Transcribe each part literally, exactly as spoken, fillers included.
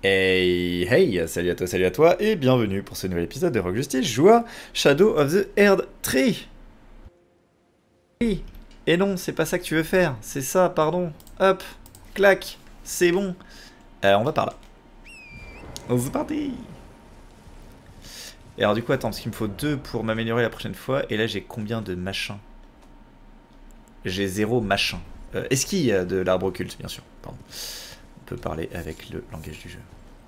Hey, hey, salut à toi, salut à toi, et bienvenue pour ce nouvel épisode de Rogue Justice, joue Shadow of the Erd Tree. Oui, et non, c'est pas ça que tu veux faire, c'est ça, pardon. Hop, clac, c'est bon. Euh, on va par là. Vous partez. Et alors du coup, attends, parce qu'il me faut deux pour m'améliorer la prochaine fois, et là j'ai combien de machins? J'ai zéro machin. Euh, Esquille de l'arbre occulte, bien sûr, pardon. On peut parler avec le langage du jeu.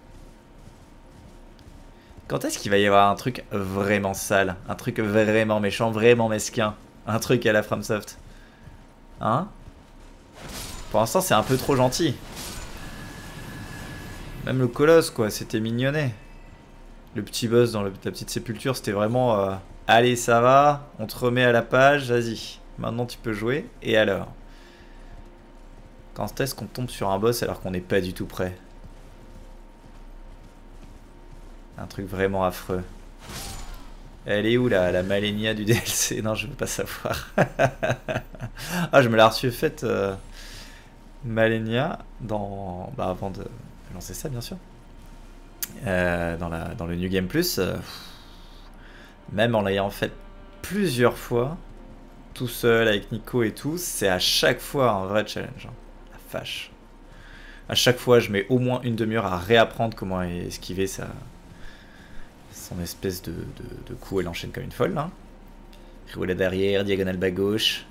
Quand est-ce qu'il va y avoir un truc vraiment sale? Un truc vraiment méchant, vraiment mesquin? Un truc à la FromSoft? Hein? Pour l'instant, c'est un peu trop gentil. Même le colosse, quoi, c'était mignonnet. Le petit boss dans le, la petite sépulture, c'était vraiment... Euh, allez, ça va, on te remet à la page, vas-y. Maintenant, tu peux jouer. Et alors? Quand est-ce qu'on tombe sur un boss alors qu'on n'est pas du tout prêt? Un truc vraiment affreux. Elle est où la, la Malenia du D L C? Non, je veux pas savoir. Ah, je me l'ai reçu faite euh, Malenia dans, bah, avant de lancer ça, bien sûr. Euh, dans, la, dans le New Game Plus. Euh, même en l'ayant fait plusieurs fois, tout seul avec Nico et tout, c'est à chaque fois un vrai challenge. Hein. La vache. À chaque fois, je mets au moins une demi-heure à réapprendre comment esquiver ça. Son espèce de, de, de coup, elle enchaîne comme une folle là. Roulade derrière, diagonale bas gauche.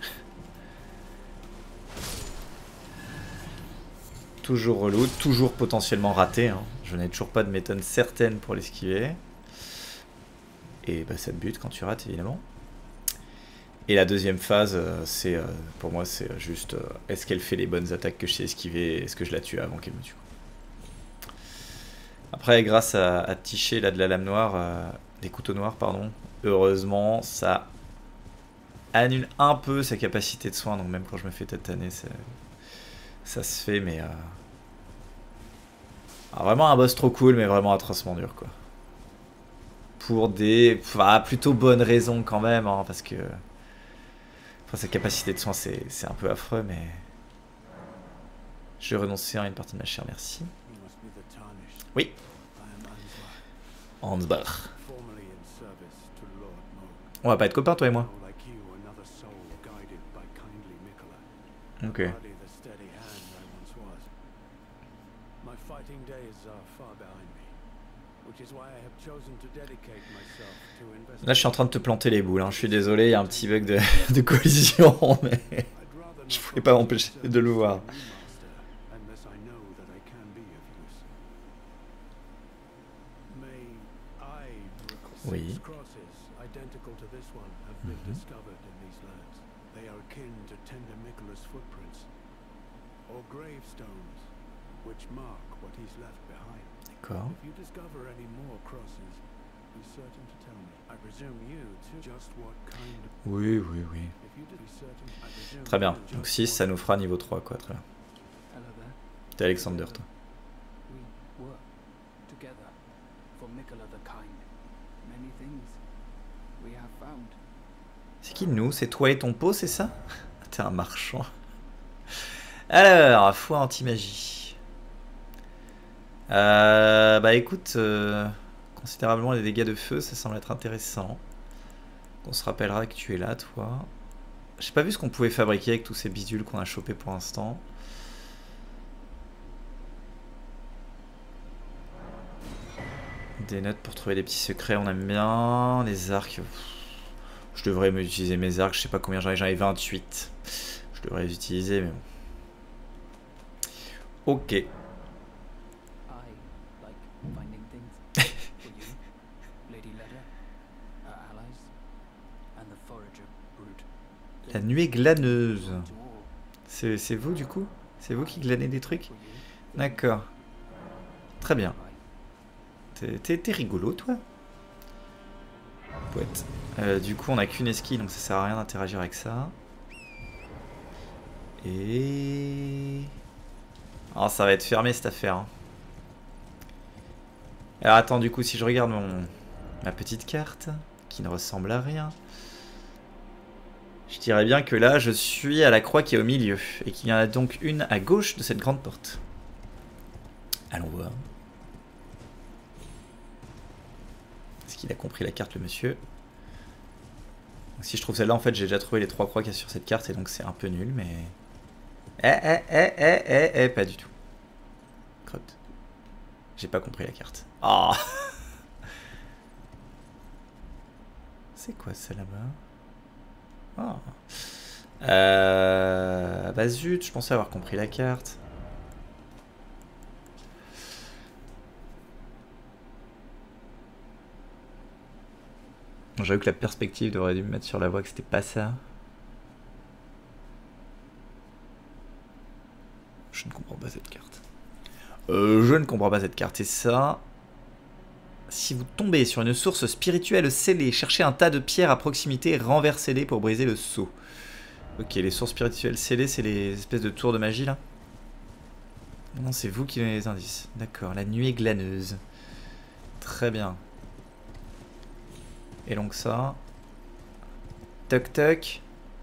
Toujours relou, toujours potentiellement raté. Hein. Je n'ai toujours pas de méthode certaine pour l'esquiver. Et bah, ça te bute quand tu rates évidemment. Et la deuxième phase, euh, c'est euh, pour moi, c'est juste euh, est-ce qu'elle fait les bonnes attaques que je sais esquiver? Est-ce que je la tue avant qu'elle me tue? Après, grâce à, à Tiché, là, de la lame noire, euh, des couteaux noirs, pardon, heureusement, ça annule un peu sa capacité de soin. Donc même quand je me fais tataner, ça se fait, mais... Euh... Alors, vraiment un boss trop cool, mais vraiment atrocement dur, quoi. Pour des... Enfin, plutôt bonnes raisons, quand même, hein, parce que... Enfin, sa capacité de soin, c'est un peu affreux, mais... Je vais renoncer à une partie de ma chair, merci. Oui. Ansbach. On va pas être copains, toi et moi. Ok. Là, je suis en train de te planter les boules. Hein. Je suis désolé, il y a un petit bug de, de collision, mais je pouvais pas m'empêcher de le voir. Oui. Mm-hmm. D'accord. Oui, oui, oui. Très bien. Donc six, ça nous fera niveau trois, quoi. Très bien. T'es Alexander, toi. C'est qui nous? C'est toi et ton pot, c'est ça? T'es un marchand. Alors, foi anti-magie. Euh, bah écoute, euh, considérablement les dégâts de feu, ça semble être intéressant. On se rappellera que tu es là, toi. J'ai pas vu ce qu'on pouvait fabriquer avec tous ces bidules qu'on a chopés pour l'instant. Des notes pour trouver des petits secrets, on aime bien. Les arcs... Je devrais me utiliser mes arcs, je sais pas combien j'en ai, j'en ai vingt-huit. Je devrais les utiliser, mais bon. Ok. La nuée glaneuse. C'est vous du coup? C'est vous qui glanez des trucs? D'accord. Très bien. T'es rigolo toi? Poète. Euh, du coup on a qu'une esquille donc ça sert à rien d'interagir avec ça. Et... Oh ça va être fermé cette affaire. Hein. Alors attends du coup si je regarde mon... ma petite carte, qui ne ressemble à rien... Je dirais bien que là, je suis à la croix qui est au milieu. Et qu'il y en a donc une à gauche de cette grande porte. Allons voir. Est-ce qu'il a compris la carte, le monsieur? Donc, si je trouve celle-là, en fait, j'ai déjà trouvé les trois croix qu'il y a sur cette carte, et donc c'est un peu nul, mais... Eh, eh, eh, eh, eh, eh, pas du tout. Crotte. J'ai pas compris la carte. Ah. Oh. C'est quoi ça là-bas? Oh. Euh... Bah zut, je pensais avoir compris la carte. J'avoue que la perspective aurait dû me mettre sur la voie que c'était pas ça. Je ne comprends pas cette carte. Euh, je ne comprends pas cette carte. Et ça... Si vous tombez sur une source spirituelle scellée, cherchez un tas de pierres à proximité, renversez-les pour briser le sceau. Ok, les sources spirituelles scellées, c'est les espèces de tours de magie là. Non, c'est vous qui donnez les indices. D'accord, la nuée glaneuse. Très bien. Et donc ça... Toc toc.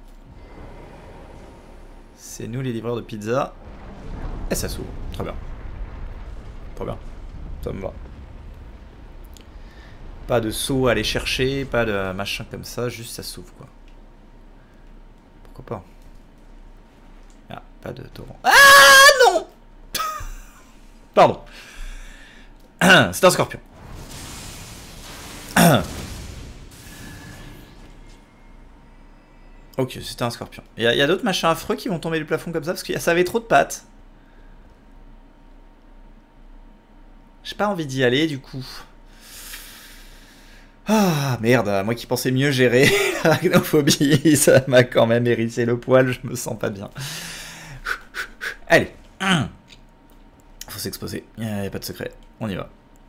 C'est nous les livreurs de pizza. Et ça s'ouvre. Très bien. Très bien. Ça me va. Pas de saut à aller chercher, pas de machin comme ça, juste ça s'ouvre quoi. Pourquoi pas? Ah, pas de torrent. Ah non. Pardon. C'est un scorpion. Ok, c'était un scorpion. Il y a, a d'autres machins affreux qui vont tomber du plafond comme ça parce que ça avait trop de pattes. J'ai pas envie d'y aller du coup. Ah merde, moi qui pensais mieux gérer l'arachnophobie, ça m'a quand même hérissé le poil, je me sens pas bien. Allez. Faut s'exposer, il n'y a pas de secret, on y va.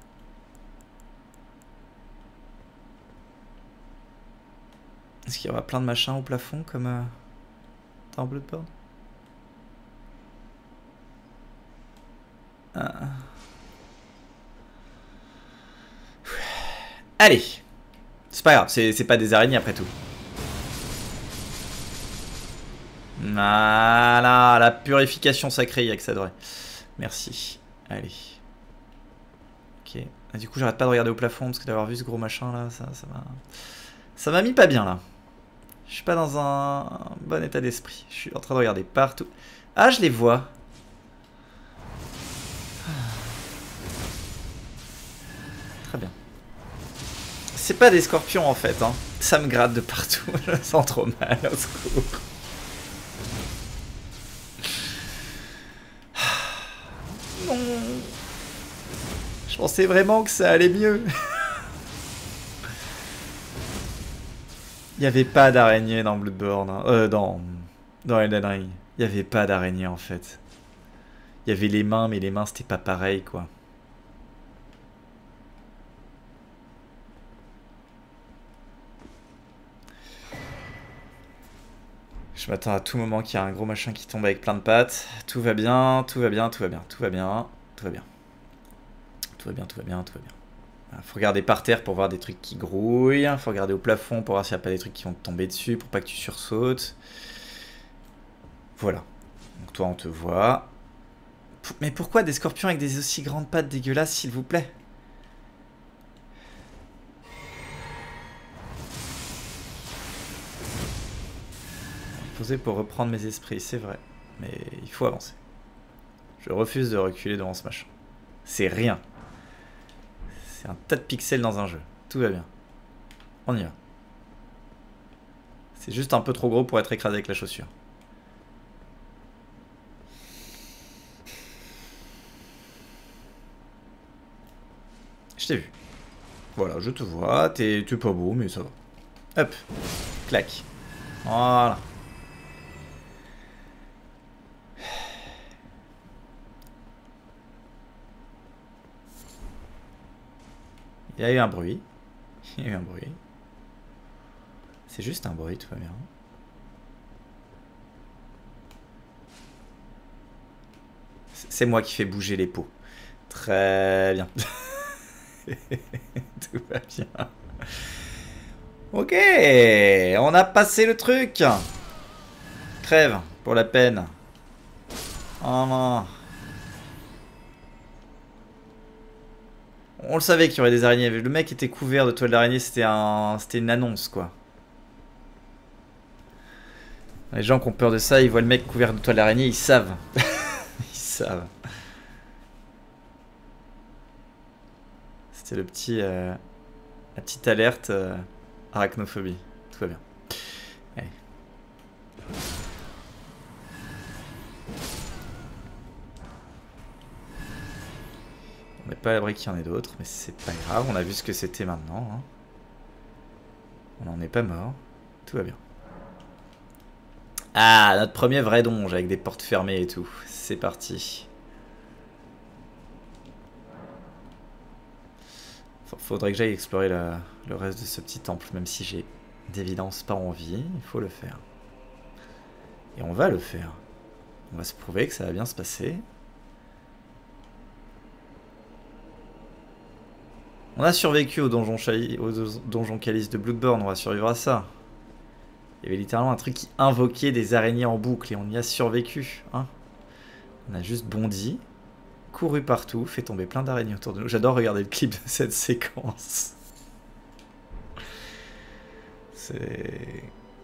Est-ce qu'il y aura plein de machins au plafond comme euh, dans Bloodborne? ah. Allez. C'est pas grave, c'est pas des araignées après tout. Voilà, la purification sacrée, il y a que ça devrait. Merci. Allez. Ok. Ah, du coup, j'arrête pas de regarder au plafond parce que d'avoir vu ce gros machin là, ça ça m'a. Ça m'a mis pas bien là. Je suis pas dans un bon état d'esprit. Je suis en train de regarder partout. Ah, je les vois. Très bien. C'est pas des scorpions en fait, hein. Ça me gratte de partout, je me sens trop mal, au secours. Non. Je pensais vraiment que ça allait mieux. Il n'y avait pas d'araignée dans Bloodborne, hein. euh, dans, dans Elden Ring. Il n'y avait pas d'araignée en fait. Il y avait les mains, mais les mains c'était pas pareil quoi. Je m'attends à tout moment qu'il y a un gros machin qui tombe avec plein de pattes. Tout va bien, tout va bien, tout va bien, tout va bien, tout va bien. Tout va bien, tout va bien, tout va bien. Voilà, faut regarder par terre pour voir des trucs qui grouillent. Faut regarder au plafond pour voir s'il n'y a pas des trucs qui vont te tomber dessus pour pas que tu sursautes. Voilà. Donc toi on te voit. Mais pourquoi des scorpions avec des aussi grandes pattes dégueulasses s'il vous plaît? Poser pour reprendre mes esprits, c'est vrai. Mais il faut avancer. Je refuse de reculer devant ce machin. C'est rien. C'est un tas de pixels dans un jeu. Tout va bien. On y va. C'est juste un peu trop gros pour être écrasé avec la chaussure. Je t'ai vu. Voilà, je te vois. T'es pas beau, mais ça va. Hop. Clac. Voilà. Il y a eu un bruit. Il y a eu un bruit. C'est juste un bruit, tout va bien. C'est moi qui fais bouger les pots. Très bien. Tout va bien. Ok, on a passé le truc. Crève, pour la peine. Oh non. On le savait qu'il y aurait des araignées. Le mec était couvert de toile d'araignée, c'était un... c'était une annonce, quoi. Les gens qui ont peur de ça, ils voient le mec couvert de toile d'araignée, ils savent. Ils savent. C'était le petit... Euh... la petite alerte euh... arachnophobie. Tout va bien. Allez. On n'est pas à l'abri qu'il y en ait d'autres, mais c'est pas grave, on a vu ce que c'était maintenant. Hein. On n'en est pas mort. Tout va bien. Ah, notre premier vrai donge avec des portes fermées et tout. C'est parti. Faudrait que j'aille explorer le, le reste de ce petit temple, même si j'ai d'évidence pas envie. Il faut le faire. Et on va le faire. On va se prouver que ça va bien se passer. On a survécu au donjon, au donjon Calice de Bloodborne, on va survivre à ça. Il y avait littéralement un truc qui invoquait des araignées en boucle et on y a survécu. Hein. On a juste bondi, couru partout, fait tomber plein d'araignées autour de nous. J'adore regarder le clip de cette séquence. C'est...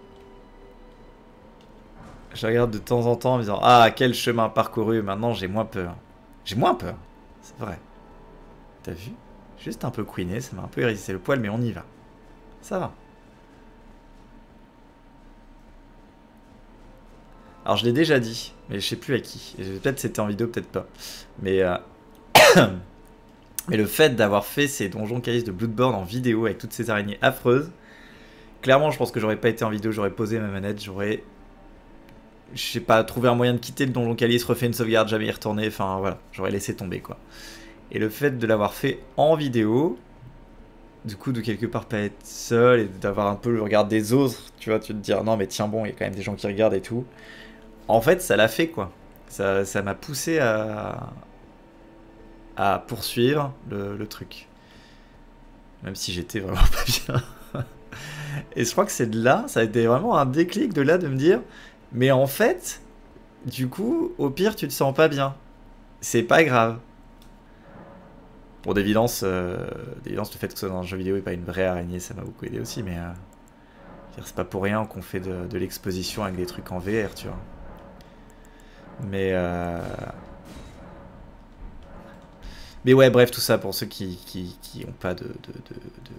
Je regarde de temps en temps en me disant « Ah, quel chemin parcouru, maintenant j'ai moins peur. » J'ai moins peur, c'est vrai. T'as vu ? Juste un peu queené, ça m'a un peu hérissé le poil, mais on y va. Ça va. Alors je l'ai déjà dit, mais je sais plus à qui. Peut-être c'était en vidéo, peut-être pas. Mais, euh... mais le fait d'avoir fait ces donjons Calice de Bloodborne en vidéo avec toutes ces araignées affreuses, clairement je pense que j'aurais pas été en vidéo, j'aurais posé ma manette, j'aurais... Je sais pas, trouvé un moyen de quitter le donjon Calice, refait une sauvegarde, jamais y retourner, enfin voilà, j'aurais laissé tomber quoi. Et le fait de l'avoir fait en vidéo, du coup de quelque part pas être seul et d'avoir un peu le regard des autres, tu vois, tu te dire non mais tiens bon, il y a quand même des gens qui regardent et tout. En fait, ça l'a fait quoi. Ça, ça m'a poussé à, à poursuivre le, le truc. Même si j'étais vraiment pas bien. Et je crois que c'est de là, ça a été vraiment un déclic de là de me dire, mais en fait, du coup, au pire tu te sens pas bien. C'est pas grave. Pour d'évidence, euh, d'évidence, le fait que ce soit dans un jeu vidéo et pas une vraie araignée, ça m'a beaucoup aidé aussi, mais euh, c'est pas pour rien qu'on fait de, de l'exposition avec des trucs en V R, tu vois. Mais euh... mais ouais, bref, tout ça pour ceux qui qui, qui ont pas de de, de,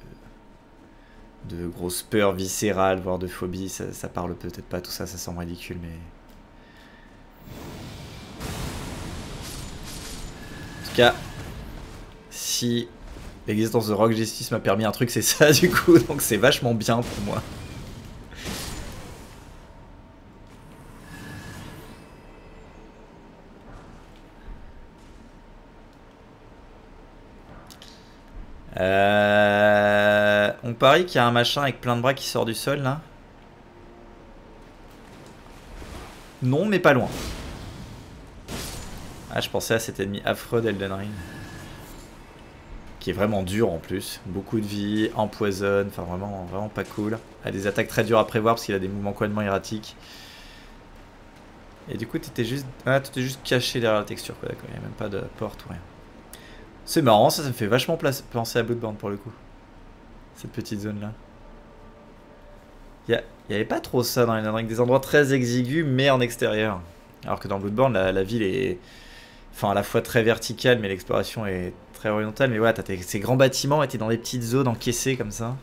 de de grosses peurs viscérales, voire de phobie, ça, ça parle peut-être pas, tout ça, ça semble ridicule, mais en tout cas. Si l'existence de Rock Justice m'a permis un truc, c'est ça du coup, donc c'est vachement bien pour moi. Euh... On parie qu'il y a un machin avec plein de bras qui sort du sol là. Non, mais pas loin. Ah, je pensais à cet ennemi affreux d'Elden Ring. Qui est vraiment dur en plus, beaucoup de vie, empoisonne, enfin vraiment, vraiment pas cool. A des attaques très dures à prévoir parce qu'il a des mouvements complètement erratiques. Et du coup t'étais juste, ah, t'étais juste caché derrière la texture quoi, d'accord, il n'y a même pas de porte ou rien. C'est marrant, ça, ça me fait vachement penser à Bloodborne pour le coup. Cette petite zone là. Il n'y avait pas trop ça dans les Elden Ring, des endroits très exigus mais en extérieur. Alors que dans Bloodborne la, la ville est, enfin à la fois très verticale mais l'exploration est très orientale, mais voilà, t'as ces grands bâtiments et t'es dans des petites zones encaissées comme ça.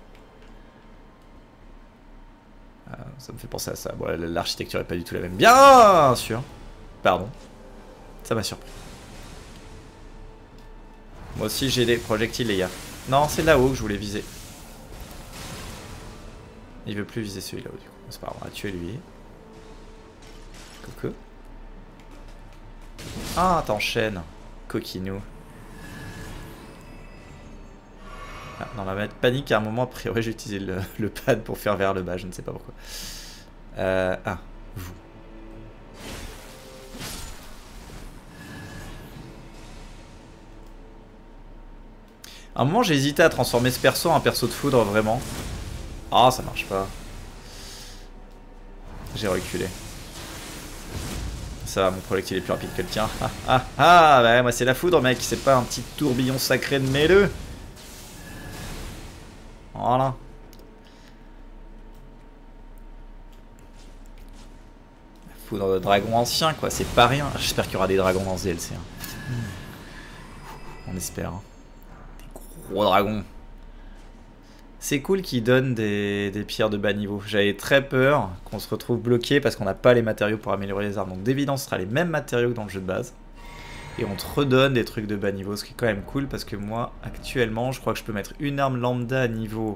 Euh, ça me fait penser à ça. Bon, l'architecture est pas du tout la même. Bien sûr. Pardon. Ça m'a surpris. Moi aussi j'ai des projectiles les gars. Non, c'est là-haut que je voulais viser. Il veut plus viser celui là-haut du coup. C'est pas grave, on va tuer lui. Coucou. Ah, t'enchaînes. Coquinou. Ah, dans la panique, à un moment, a priori, j'ai utilisé le, le pad pour faire vers le bas, je ne sais pas pourquoi. Euh, ah, vous. À un moment, j'ai hésité à transformer ce perso en un perso de foudre, vraiment. Ah, ça marche pas. J'ai reculé. Ça va, mon projectile est plus rapide que le tien. Ah ah ah, bah moi c'est la foudre mec, c'est pas un petit tourbillon sacré de mêleux. Voilà. La foudre de dragon ancien quoi, c'est pas rien. J'espère qu'il y aura des dragons dans ce D L C. Hein. On espère. Hein. Des gros dragons. C'est cool qu'ils donnent des, des pierres de bas niveau. J'avais très peur qu'on se retrouve bloqué parce qu'on n'a pas les matériaux pour améliorer les armes. Donc d'évidence, ce sera les mêmes matériaux que dans le jeu de base. Et on te redonne des trucs de bas niveau, ce qui est quand même cool parce que moi, actuellement, je crois que je peux mettre une arme lambda à niveau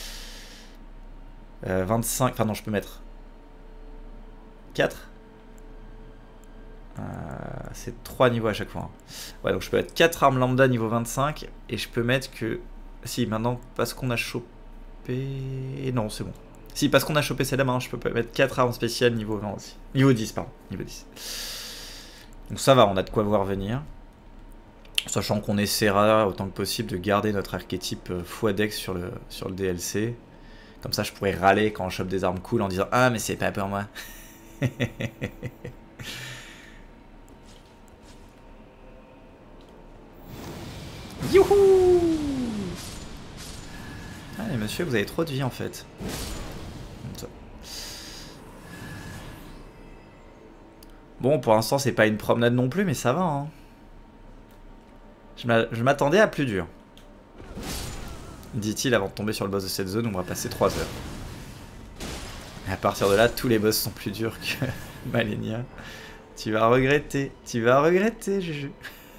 euh, vingt-cinq. Enfin non, je peux mettre quatre. Euh, c'est trois niveaux à chaque fois. Ouais, donc je peux mettre quatre armes lambda niveau vingt-cinq et je peux mettre que... Si, maintenant, parce qu'on a chopé... Non, c'est bon. Si, parce qu'on a chopé celle-là, maintenant, je peux mettre quatre armes spéciales niveau vingt aussi. Niveau dix, pardon. Niveau dix. Donc ça va, on a de quoi voir venir. Sachant qu'on essaiera, autant que possible, de garder notre archétype x-dex sur le, sur le D L C. Comme ça, je pourrais râler quand on chope des armes cool en disant « Ah, mais c'est pas pour moi !» Youhou! Ah mais monsieur, vous avez trop de vie en fait. Bon, pour l'instant, c'est pas une promenade non plus, mais ça va. Hein. Je m'attendais à plus dur. Dit-il avant de tomber sur le boss de cette zone où on va passer trois heures. Et à partir de là, tous les boss sont plus durs que Malenia. Tu vas regretter. Tu vas regretter, Juju.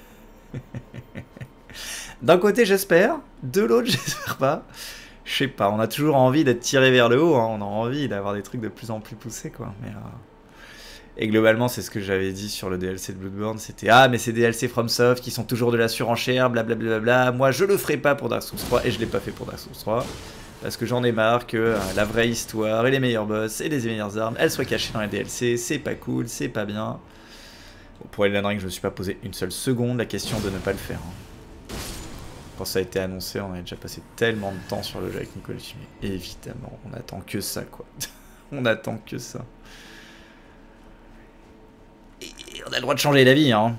D'un côté, j'espère. De l'autre, j'espère pas. Je sais pas, on a toujours envie d'être tiré vers le haut, hein. On a envie d'avoir des trucs de plus en plus poussés, quoi. Mais, euh... Et globalement, c'est ce que j'avais dit sur le D L C de Bloodborne, c'était « Ah, mais ces D L C FromSoft qui sont toujours de la surenchère, blablabla, bla, moi je le ferai pas pour Dark Souls trois, et je l'ai pas fait pour Dark Souls trois, parce que j'en ai marre que euh, la vraie histoire, et les meilleurs boss, et les meilleures armes, elles soient cachées dans les D L C, c'est pas cool, c'est pas bien. » Bon, pour Elden Ring, je me suis pas posé une seule seconde la question de ne pas le faire. Hein. Quand ça a été annoncé, on avait déjà passé tellement de temps sur le jeu avec Nicole Chimé. Évidemment, on attend que ça, quoi. On attend que ça. Et on a le droit de changer d'avis, hein.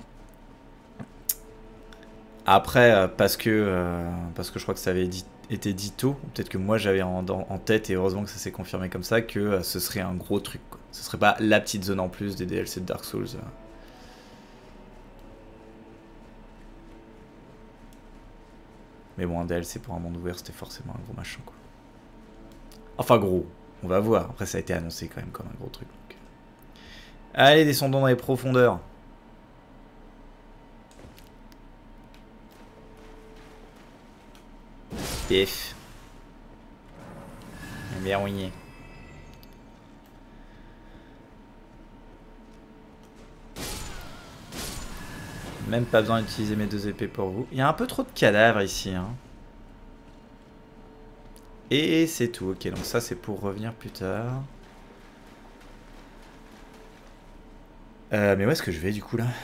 Après, parce que, euh, parce que je crois que ça avait dit, été dit tôt, peut-être que moi j'avais en, en tête, et heureusement que ça s'est confirmé comme ça, que euh, ce serait un gros truc, quoi. Ce serait pas la petite zone en plus des D L C de Dark Souls. Euh. Mais bon, un D L C pour un monde ouvert, c'était forcément un gros machin, quoi. Enfin, gros, on va voir. Après, ça a été annoncé quand même comme un gros truc. Donc... Allez, descendons dans les profondeurs. Pif. Bien rouillé. Même pas besoin d'utiliser mes deux épées pour vous. Il y a un peu trop de cadavres ici. Hein. Et c'est tout. Ok, donc ça c'est pour revenir plus tard. Euh, mais où est-ce que je vais du coup là?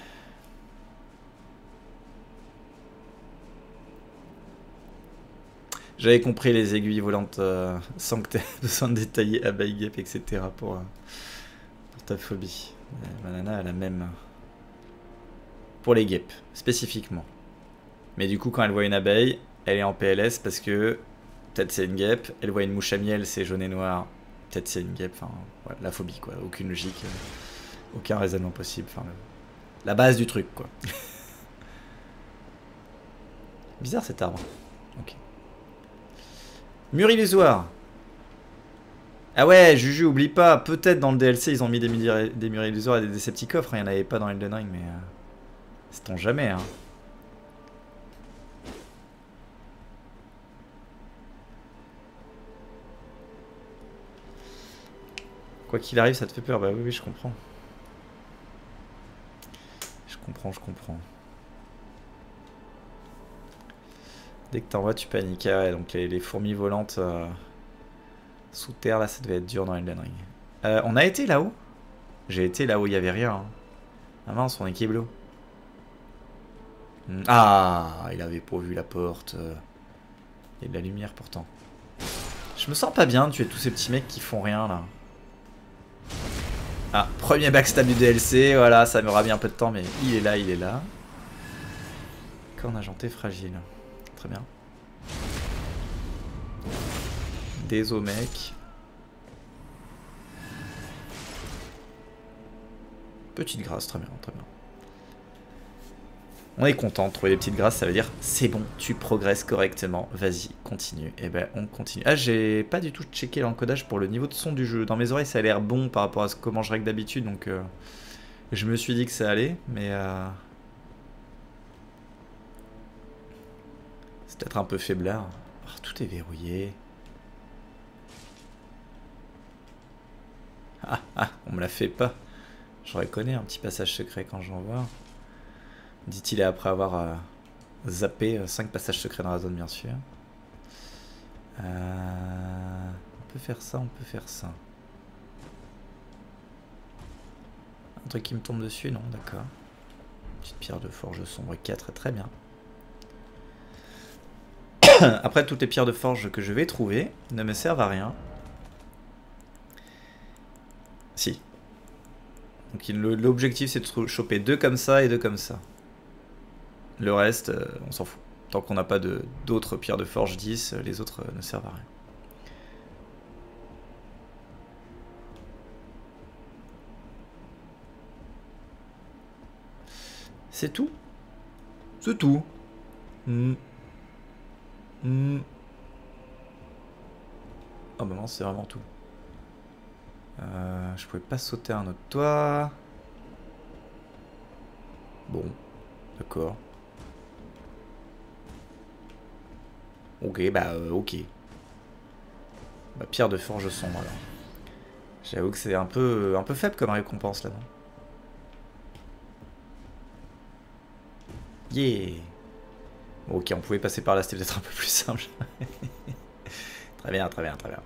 J'avais compris les aiguilles volantes euh, sans que tu aies besoin de détailler à Baigep, et cetera pour, euh, pour ta phobie. Euh, Manana a la même... Pour les guêpes, spécifiquement. Mais du coup, quand elle voit une abeille, elle est en P L S parce que peut-être c'est une guêpe. Elle voit une mouche à miel, c'est jaune et noir. Peut-être c'est une guêpe. Enfin, voilà, la phobie, quoi. Aucune logique, euh, aucun raisonnement possible. Enfin, le... la base du truc, quoi. Bizarre cet arbre. Ok. Mur illusoire. Ah ouais, Juju, oublie pas. Peut-être dans le D L C, ils ont mis des, des murs illusoires et des Decepticons. Il n'y en avait pas dans Elden Ring, mais... Euh... Sait-on jamais, hein. Quoi qu'il arrive, ça te fait peur. Bah oui, oui, je comprends. Je comprends, je comprends. Dès que t'en vois, tu paniques. Ah ouais, donc les, les fourmis volantes euh, sous terre, là, ça devait être dur dans Elden Ring. Euh, on a été là-haut? J'ai été là où il n'y avait rien. Hein. Ah mince, on est Kiblo. Ah, il avait pas vu la porte. Il y a de la lumière pourtant. Je me sens pas bien de tuer tous ces petits mecs qui font rien là. Ah, premier backstab du D L C, voilà, ça m'aura mis un peu de temps, mais il est là, il est là. Corne argentée fragile. Très bien. Des os, mec. Petite grâce, très bien, très bien. On est content de trouver des petites grâces, ça veut dire c'est bon, tu progresses correctement, vas-y, continue. Et ben on continue. Ah, j'ai pas du tout checké l'encodage pour le niveau de son du jeu. Dans mes oreilles, ça a l'air bon par rapport à ce, comment je règle d'habitude, donc euh, je me suis dit que ça allait, mais euh, c'est peut-être un peu faiblard. Oh, tout est verrouillé. Ah, ah, on me la fait pas. Je reconnais un petit passage secret quand j'en vois. Dit-il après avoir euh, zappé cinq passages secrets dans la zone, bien sûr. Euh, on peut faire ça, on peut faire ça. Un truc qui me tombe dessus, non, d'accord. Petite pierre de forge sombre quatre, très bien. Après, toutes les pierres de forge que je vais trouver ne me servent à rien. Si. Donc l'objectif c'est de choper deux comme ça et deux comme ça. Le reste, euh, on s'en fout. Tant qu'on n'a pas d'autres pierres de forge dix, les autres euh, ne servent à rien. C'est tout? C'est tout. Mmh. Mmh. Oh bah non, c'est vraiment tout. Euh, je pouvais pas sauter un autre toit. Bon, d'accord. Ok, bah euh, ok. Bah, pierre de forge sombre alors. J'avoue que c'est un peu, un peu faible comme récompense là, non? Yeah. Bon, ok, on pouvait passer par là, c'était peut-être un peu plus simple. Très bien, très bien, très bien.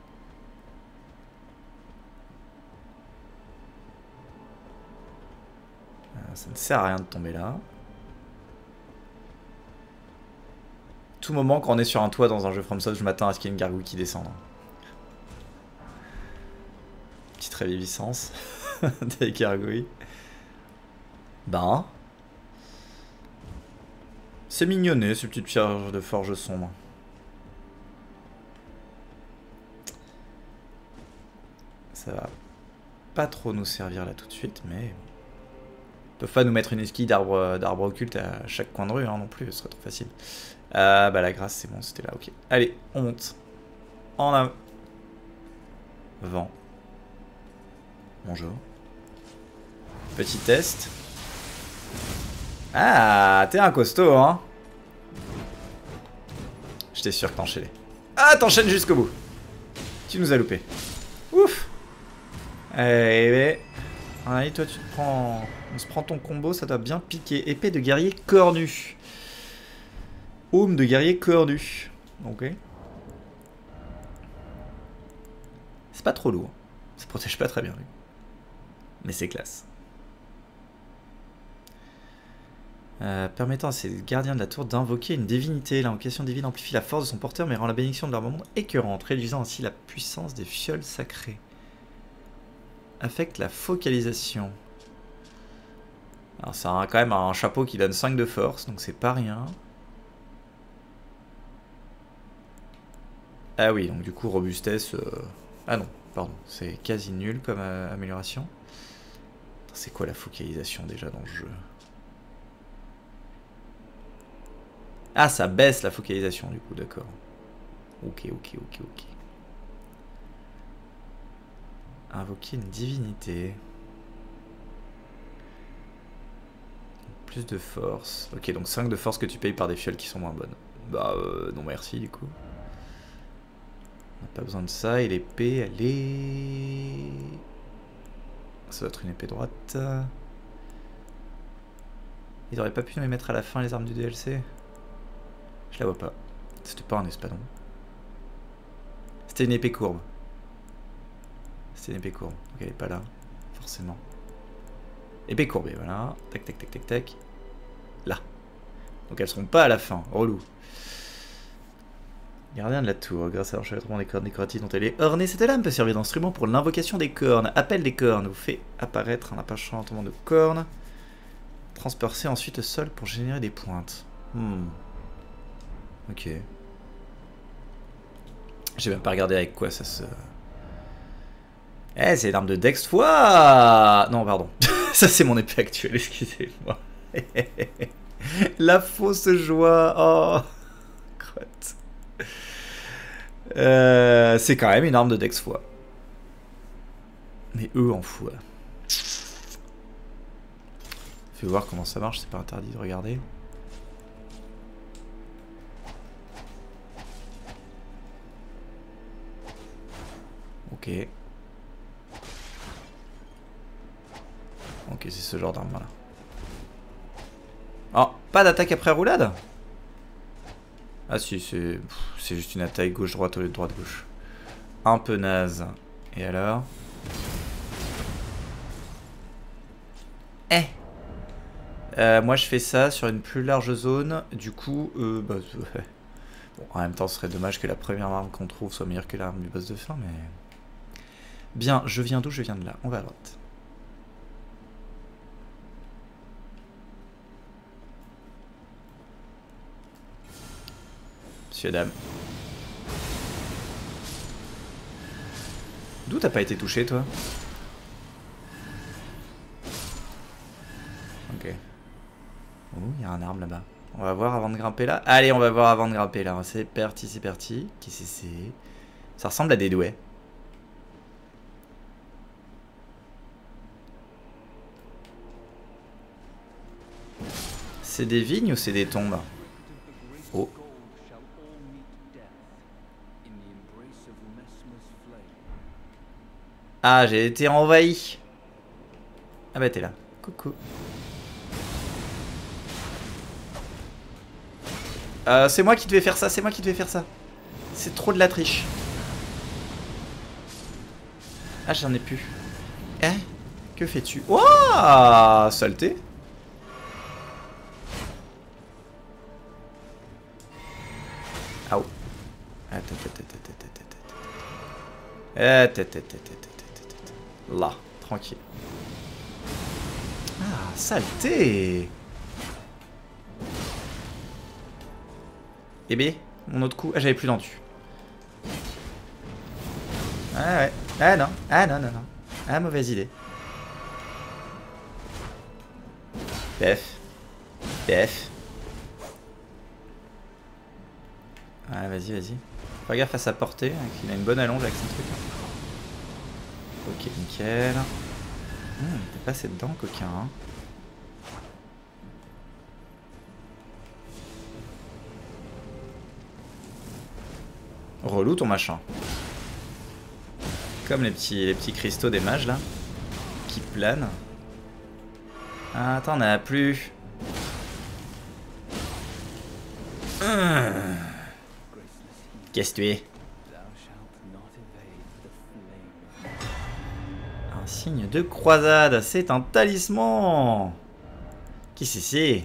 Euh, ça ne sert à rien de tomber là. Tout moment, quand on est sur un toit dans un jeu FromSoft, je m'attends à ce qu'il y ait une gargouille qui descende. Petite réviviscence des gargouilles. Ben. C'est mignonné, ces petites pierres de forge sombre. Ça va pas trop nous servir là tout de suite, mais... Ils peuvent pas nous mettre une esquille d'arbre d'arbre occulte à chaque coin de rue hein, non plus, ce serait trop facile. Euh, bah la grâce c'est bon, c'était là, ok. Allez, on monte. En avant. Vent. Bonjour. Petit test. Ah, t'es un costaud, hein. J'étais sûr que t'enchaînais. Ah, t'enchaînes jusqu'au bout. Tu nous as loupé. Ouf. Allez, allez, toi tu te prends... On se prend ton combo, ça doit bien piquer. Épée de guerrier cornu. Aume de guerrier cornu. Ok. C'est pas trop lourd. Ça protège pas très bien, lui. Mais c'est classe. Euh, permettant à ces gardiens de la tour d'invoquer une divinité. L'invocation divine amplifie la force de son porteur, mais rend la bénédiction de leur monde écœurante, réduisant ainsi la puissance des fioles sacrées. Affecte la focalisation. Alors ça a quand même un chapeau qui donne cinq de force, donc c'est pas rien. Ah oui, donc du coup robustesse... Euh... Ah non, pardon, c'est quasi nul comme euh, amélioration. C'est quoi la focalisation déjà dans le jeu? Ah, ça baisse la focalisation du coup, d'accord. Ok, ok, ok, ok. Invoquer une divinité. Plus de force. Ok, donc cinq de force que tu payes par des fioles qui sont moins bonnes. Bah, euh, non merci du coup. On n'a pas besoin de ça. Et l'épée, elle est... Ça doit être une épée droite. Ils auraient pas pu nous les mettre à la fin, les armes du D L C? Je la vois pas. C'était pas un espadon. C'était une épée courbe. C'était une épée courbe. Donc elle est pas là, forcément. Épée courbée, voilà. Tac, tac, tac, tac, tac. Là. Donc elles seront pas à la fin. Relou. Gardien de la tour, grâce à l'enchevêtrement des cornes décoratives dont elle est ornée, cette lame peut servir d'instrument pour l'invocation des cornes. Appel des cornes vous fait apparaître un enchantement de cornes. Transpercer ensuite le sol pour générer des pointes. Hmm. Ok. J'ai même pas regardé avec quoi ça se... Eh, c'est l'arme de Dex fois... Non, pardon. Ça, c'est mon épée actuelle, excusez-moi. La fausse joie. Oh, crotte. Euh, c'est quand même une arme de Dex fois. Mais eux en foi. Fais voir comment ça marche, c'est pas interdit de regarder. Ok. Ok, c'est ce genre d'arme là. Oh, pas d'attaque après roulade? Ah si, c'est c'est juste une attaque gauche-droite au lieu de droite-gauche. Un peu naze. Et alors? Eh euh, Moi je fais ça sur une plus large zone. Du coup, euh, bah, ouais. Bon, en même temps, ce serait dommage que la première arme qu'on trouve soit meilleure que l'arme du boss de fin, mais... Bien, je viens d'où? Je viens de là. On va à droite. Monsieur, dame. D'où t'as pas été touché, toi? Ok. Oh, il y a un arbre là-bas. On va voir avant de grimper là. Allez, on va voir avant de grimper là. C'est parti, c'est parti. Qu'est-ce que c'est? Ça ressemble à des douais. C'est des vignes ou c'est des tombes? Oh. Ah, j'ai été envahi. Ah bah t'es là. Coucou. Euh, c'est moi qui devais faire ça, c'est moi qui devais faire ça. C'est trop de la triche. Ah, j'en ai plus. Eh? Que fais-tu? Wouah! Saleté. Ah oh. Attends, attends, attends, attends, attends, attends, attends. Là, tranquille. Ah, saleté. Eh bé, mon autre coup. Ah, j'avais plus d'endu. Ah ouais. Ah non. Ah non, non, non. Ah, mauvaise idée. F. F. Ouais, vas-y, vas-y. Fais gaffe à sa portée, hein, qu'il a une bonne allonge avec son truc. Ok, nickel. Hum, t'es passé dedans, coquin. Hein. Relou ton machin. Comme les petits, les petits cristaux des mages là. Qui planent. Ah, t'en as plus. Hum. Qu'est-ce que tu es? Un signe de croisade, c'est un talisman. Qu'est-ce que c'est?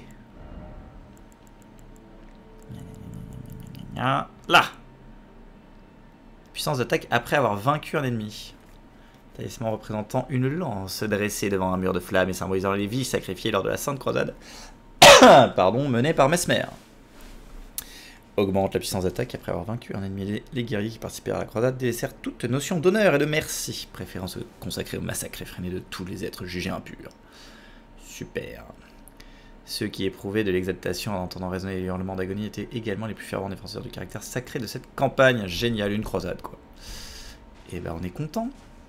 Là. Puissance d'attaque après avoir vaincu un ennemi. Talisman représentant une lance dressée devant un mur de flammes et symbolisant les vies sacrifiées lors de la Sainte Croisade. Pardon, menée par Mesmer. Augmente la puissance d'attaque après avoir vaincu un ennemi. Les guerriers qui participèrent à la croisade délaissèrent toute notion d'honneur et de merci, préférant se consacrer au massacre effréné de tous les êtres jugés impurs. Super. Ceux qui éprouvaient de l'exaltation en entendant résonner les hurlements d'agonie étaient également les plus fervents défenseurs du caractère sacré de cette campagne. Génial, une croisade quoi. Et ben on est content.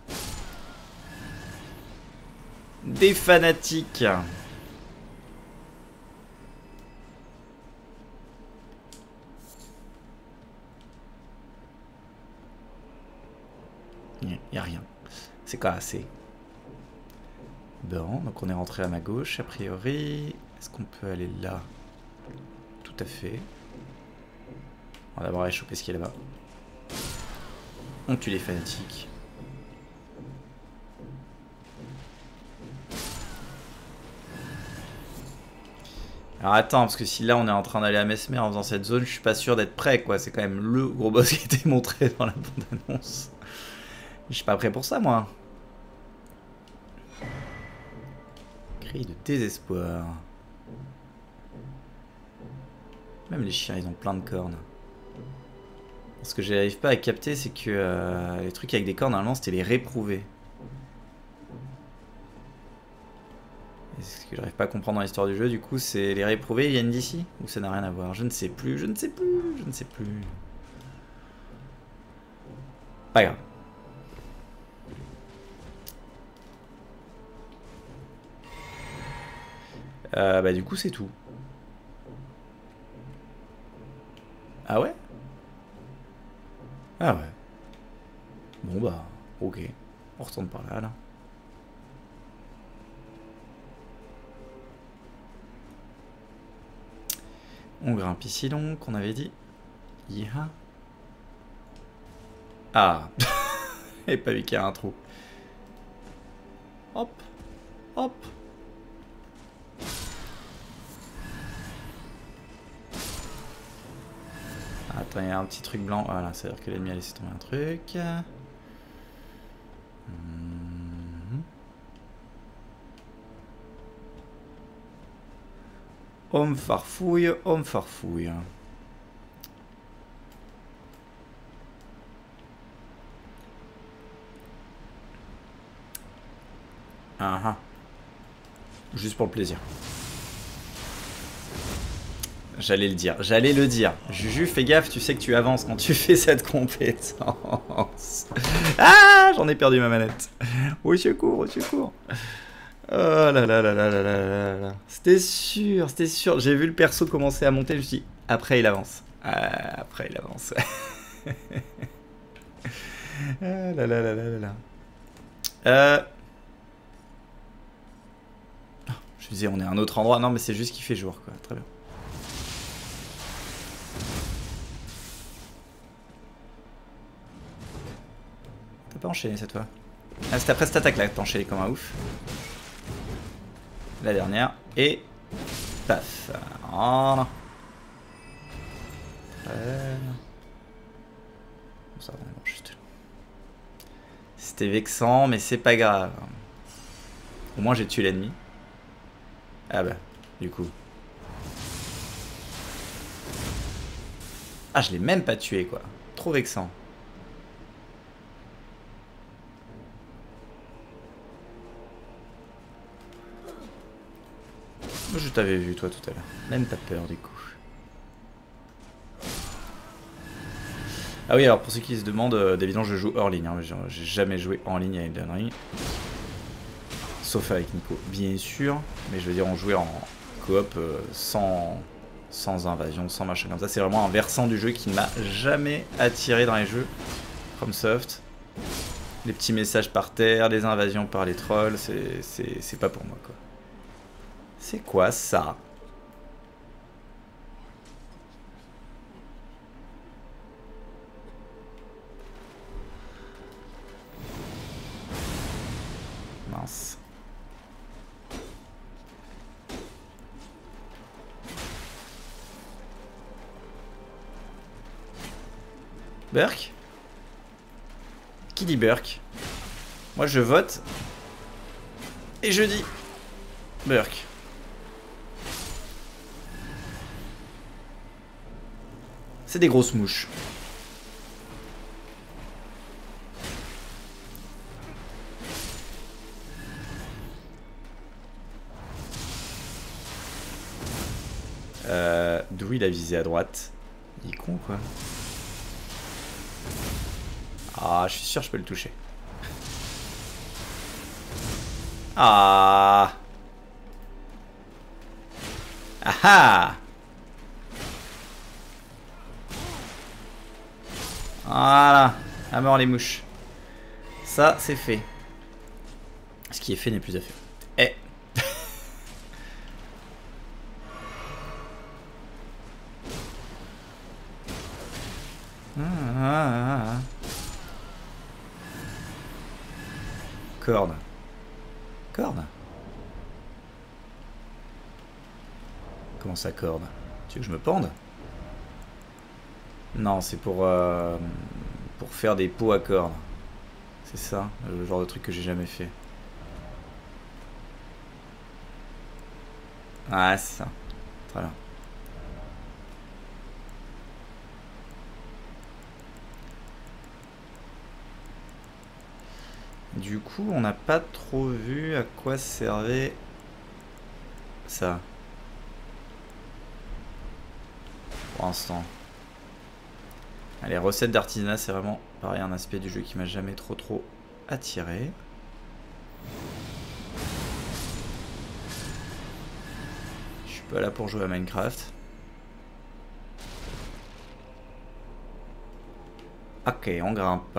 Des fanatiques. Il n'y a rien. C'est quoi assez? Bon, donc on est rentré à ma gauche, a priori. Est-ce qu'on peut aller là? Tout à fait. On va d'abord aller choper ce qu'il y a là-bas. On tue les fanatiques. Alors attends, parce que si là on est en train d'aller à Mesmer en faisant cette zone, je suis pas sûr d'être prêt, quoi. C'est quand même le gros boss qui était montré dans la bande-annonce. Je suis pas prêt pour ça, moi. Cri de désespoir. Même les chiens, ils ont plein de cornes. Ce que j'arrive pas à capter, c'est que euh, les trucs avec des cornes, normalement, c'était les réprouvés. Et ce que j'arrive pas à comprendre dans l'histoire du jeu, du coup, c'est les réprouvés viennent d'ici? Ou ça n'a rien à voir? Je ne sais plus, je ne sais plus, je ne sais plus. Pas grave. Euh, bah du coup, c'est tout. Ah ouais? Ah ouais. Bon bah, ok. On retourne par là, là. On grimpe ici donc, on avait dit. Yeha. Ah. Et pas vu qu'il y a un trou. Hop. Hop. Attends, il y a un petit truc blanc. Voilà, ça veut dire que l'ennemi a laissé tomber un truc. Mmh. Homme farfouille, homme farfouille. Ah ah. Juste pour le plaisir. J'allais le dire, j'allais le dire. Juju, fais gaffe, tu sais que tu avances quand tu fais cette compétence. Ah, j'en ai perdu ma manette. Au secours, au secours. Oh là là là là là là là là. C'était sûr, c'était sûr. J'ai vu le perso commencer à monter, je me suis dit, après il avance. Ah, après il avance. Ah là là là là là là. Euh... Je disais, on est à un autre endroit. Non, mais c'est juste qu'il fait jour, quoi. Très bien. T'as pas enchaîné cette fois. Ah, c'est après cette attaque là que t'as enchaîné comme un ouf. La dernière. Et. Paf. Oh non. Euh... Bon, ça va, bon, juste. C'était vexant, mais c'est pas grave. Au moins j'ai tué l'ennemi. Ah bah, du coup. Ah, je l'ai même pas tué, quoi. Trop vexant. Je t'avais vu, toi, tout à l'heure. Même pas peur, du coup. Ah oui, alors pour ceux qui se demandent, euh, d'évidence, je joue hors ligne. Hein. J'ai jamais joué en ligne avec Elden Ring. Sauf avec Nico, bien sûr. Mais je veux dire, on jouait en coop euh, sans, sans invasion, sans machin comme ça. C'est vraiment un versant du jeu qui ne m'a jamais attiré dans les jeux FromSoft. Les petits messages par terre, les invasions par les trolls, c'est pas pour moi, quoi. C'est quoi ça? Mince. Burk? Qui dit Burk? Moi je vote. Et je dis Burk. C'est des grosses mouches. Euh, D'où il a visé à droite? Il est con quoi. Ah, je suis sûr que je peux le toucher. Ah. Ah ah. Voilà. À mort les mouches. Ça, c'est fait. Ce qui est fait n'est plus à faire. Eh. ah, ah, ah. Corne. Corne. Comment ça corde? Tu veux que je me pende? Non, c'est pour, euh, pour faire des pots à cordes. C'est ça, le genre de truc que j'ai jamais fait. Ah, c'est ça. Très bien. Du coup, on n'a pas trop vu à quoi servait ça. Pour l'instant. Les recettes d'artisanat, c'est vraiment pareil, un aspect du jeu qui m'a jamais trop trop attiré. Je suis pas là pour jouer à Minecraft. Ok, on grimpe.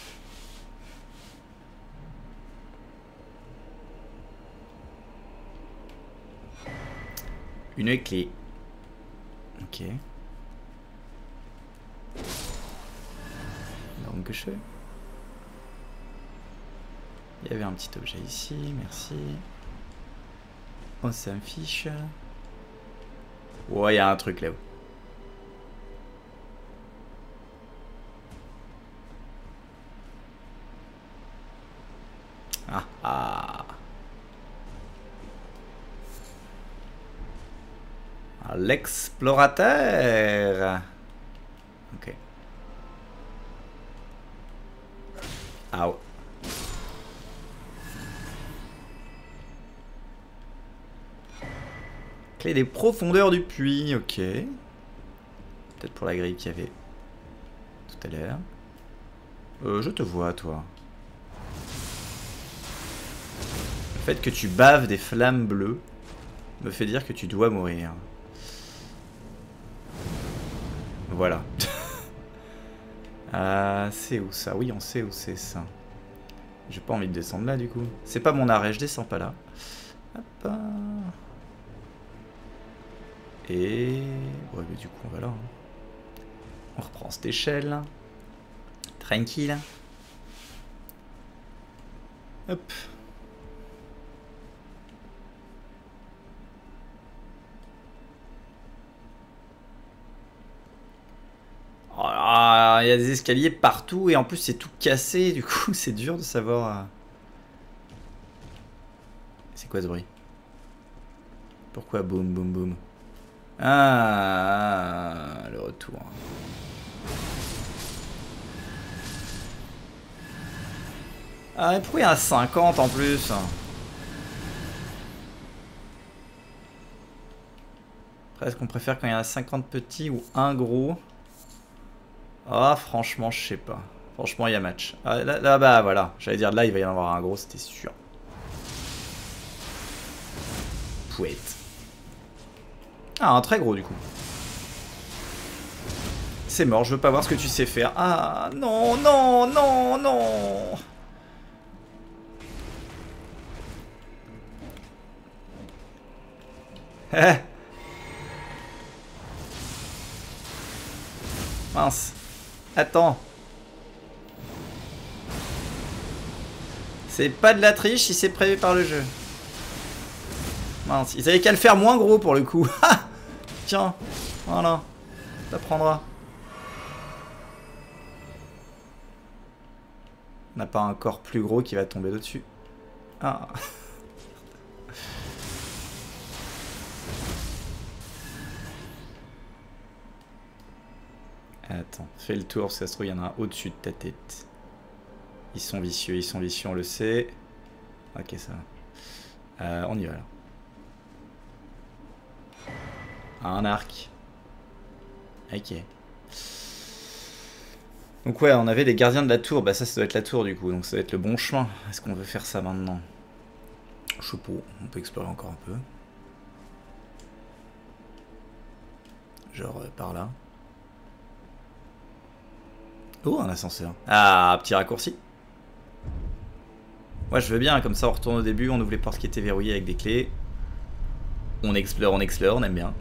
Une clé. Ok. Donc je... Il y avait un petit objet ici, merci. On s'en fiche. Ouais, il y a un truc là-haut. Ah ah. L'explorateur. Ok. Ah ouais. Clé des profondeurs du puits, ok. Peut-être pour la grille qu'il y avait tout à l'heure. Euh, je te vois, toi. Le fait que tu baves des flammes bleues me fait dire que tu dois mourir. Voilà. Ah, c'est où ça? Oui, on sait où c'est ça. J'ai pas envie de descendre là, du coup. C'est pas mon arrêt, je descends pas là. Hop. Et... ouais, mais du coup, on va là. Hein. On reprend cette échelle. Tranquille. Hop. Oh là, il y a des escaliers partout et en plus c'est tout cassé, du coup c'est dur de savoir... C'est quoi ce bruit? Pourquoi boum boum boum? Ah, le retour. Ah, mais pourquoi il y en a cinquante en plus? Presque on préfère quand il y en a cinquante petits ou un gros. Ah, franchement, je sais pas. Franchement, il y a match. Ah, là, là, bah voilà. J'allais dire là, il va y en avoir un gros, c'était sûr. Pouette. Ah, un très gros du coup. C'est mort, je veux pas voir ce que tu sais faire. Ah, non, non, non, non. Eh. Mince. Attends. C'est pas de la triche si c'est prévu par le jeu. Mince, ils avaient qu'à le faire moins gros pour le coup. Tiens, voilà. T'apprendras. On n'a pas un corps plus gros qui va tomber dessus. Ah. Attends, fais le tour, ça se trouve, il y en a un au-dessus de ta tête. Ils sont vicieux, ils sont vicieux, on le sait. Ok, ça va. Euh, on y va là. Un arc. Ok. Donc ouais, on avait les gardiens de la tour. Bah ça, ça doit être la tour du coup. Donc ça doit être le bon chemin. Est-ce qu'on veut faire ça maintenant? Je sais pas. On peut explorer encore un peu. Genre euh, par là. Oh, un ascenseur. Ah, petit raccourci. Ouais, je veux bien. Comme ça, on retourne au début. On ouvre les portes qui étaient verrouillées avec des clés. On explore, on explore. On aime bien.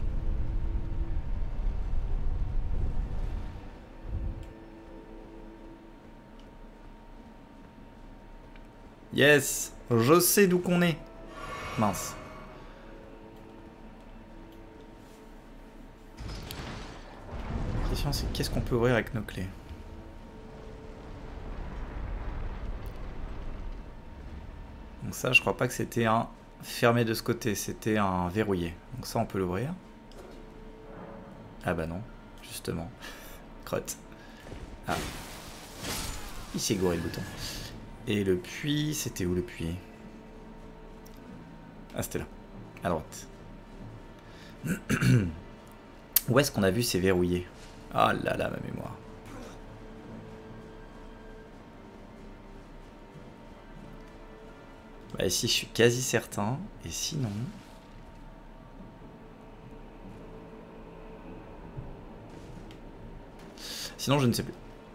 Yes, je sais d'où qu'on est. Mince. question c'est qu'est-ce qu'on peut ouvrir avec nos clés? Donc ça, je crois pas que c'était un fermé de ce côté, c'était un verrouillé. Donc ça, on peut l'ouvrir. Ah bah non, justement. Crotte. Ah. Il s'est gouré le bouton. Et le puits, c'était où le puits? Ah, c'était là, à droite. Où est-ce qu'on a vu ces verrouillés? Ah là là, ma mémoire. Bah ici, je suis quasi certain. Et sinon... Sinon, je ne sais plus.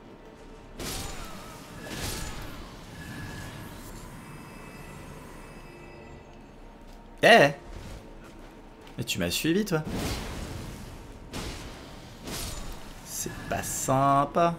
Eh hey! Mais tu m'as suivi, toi? C'est pas sympa.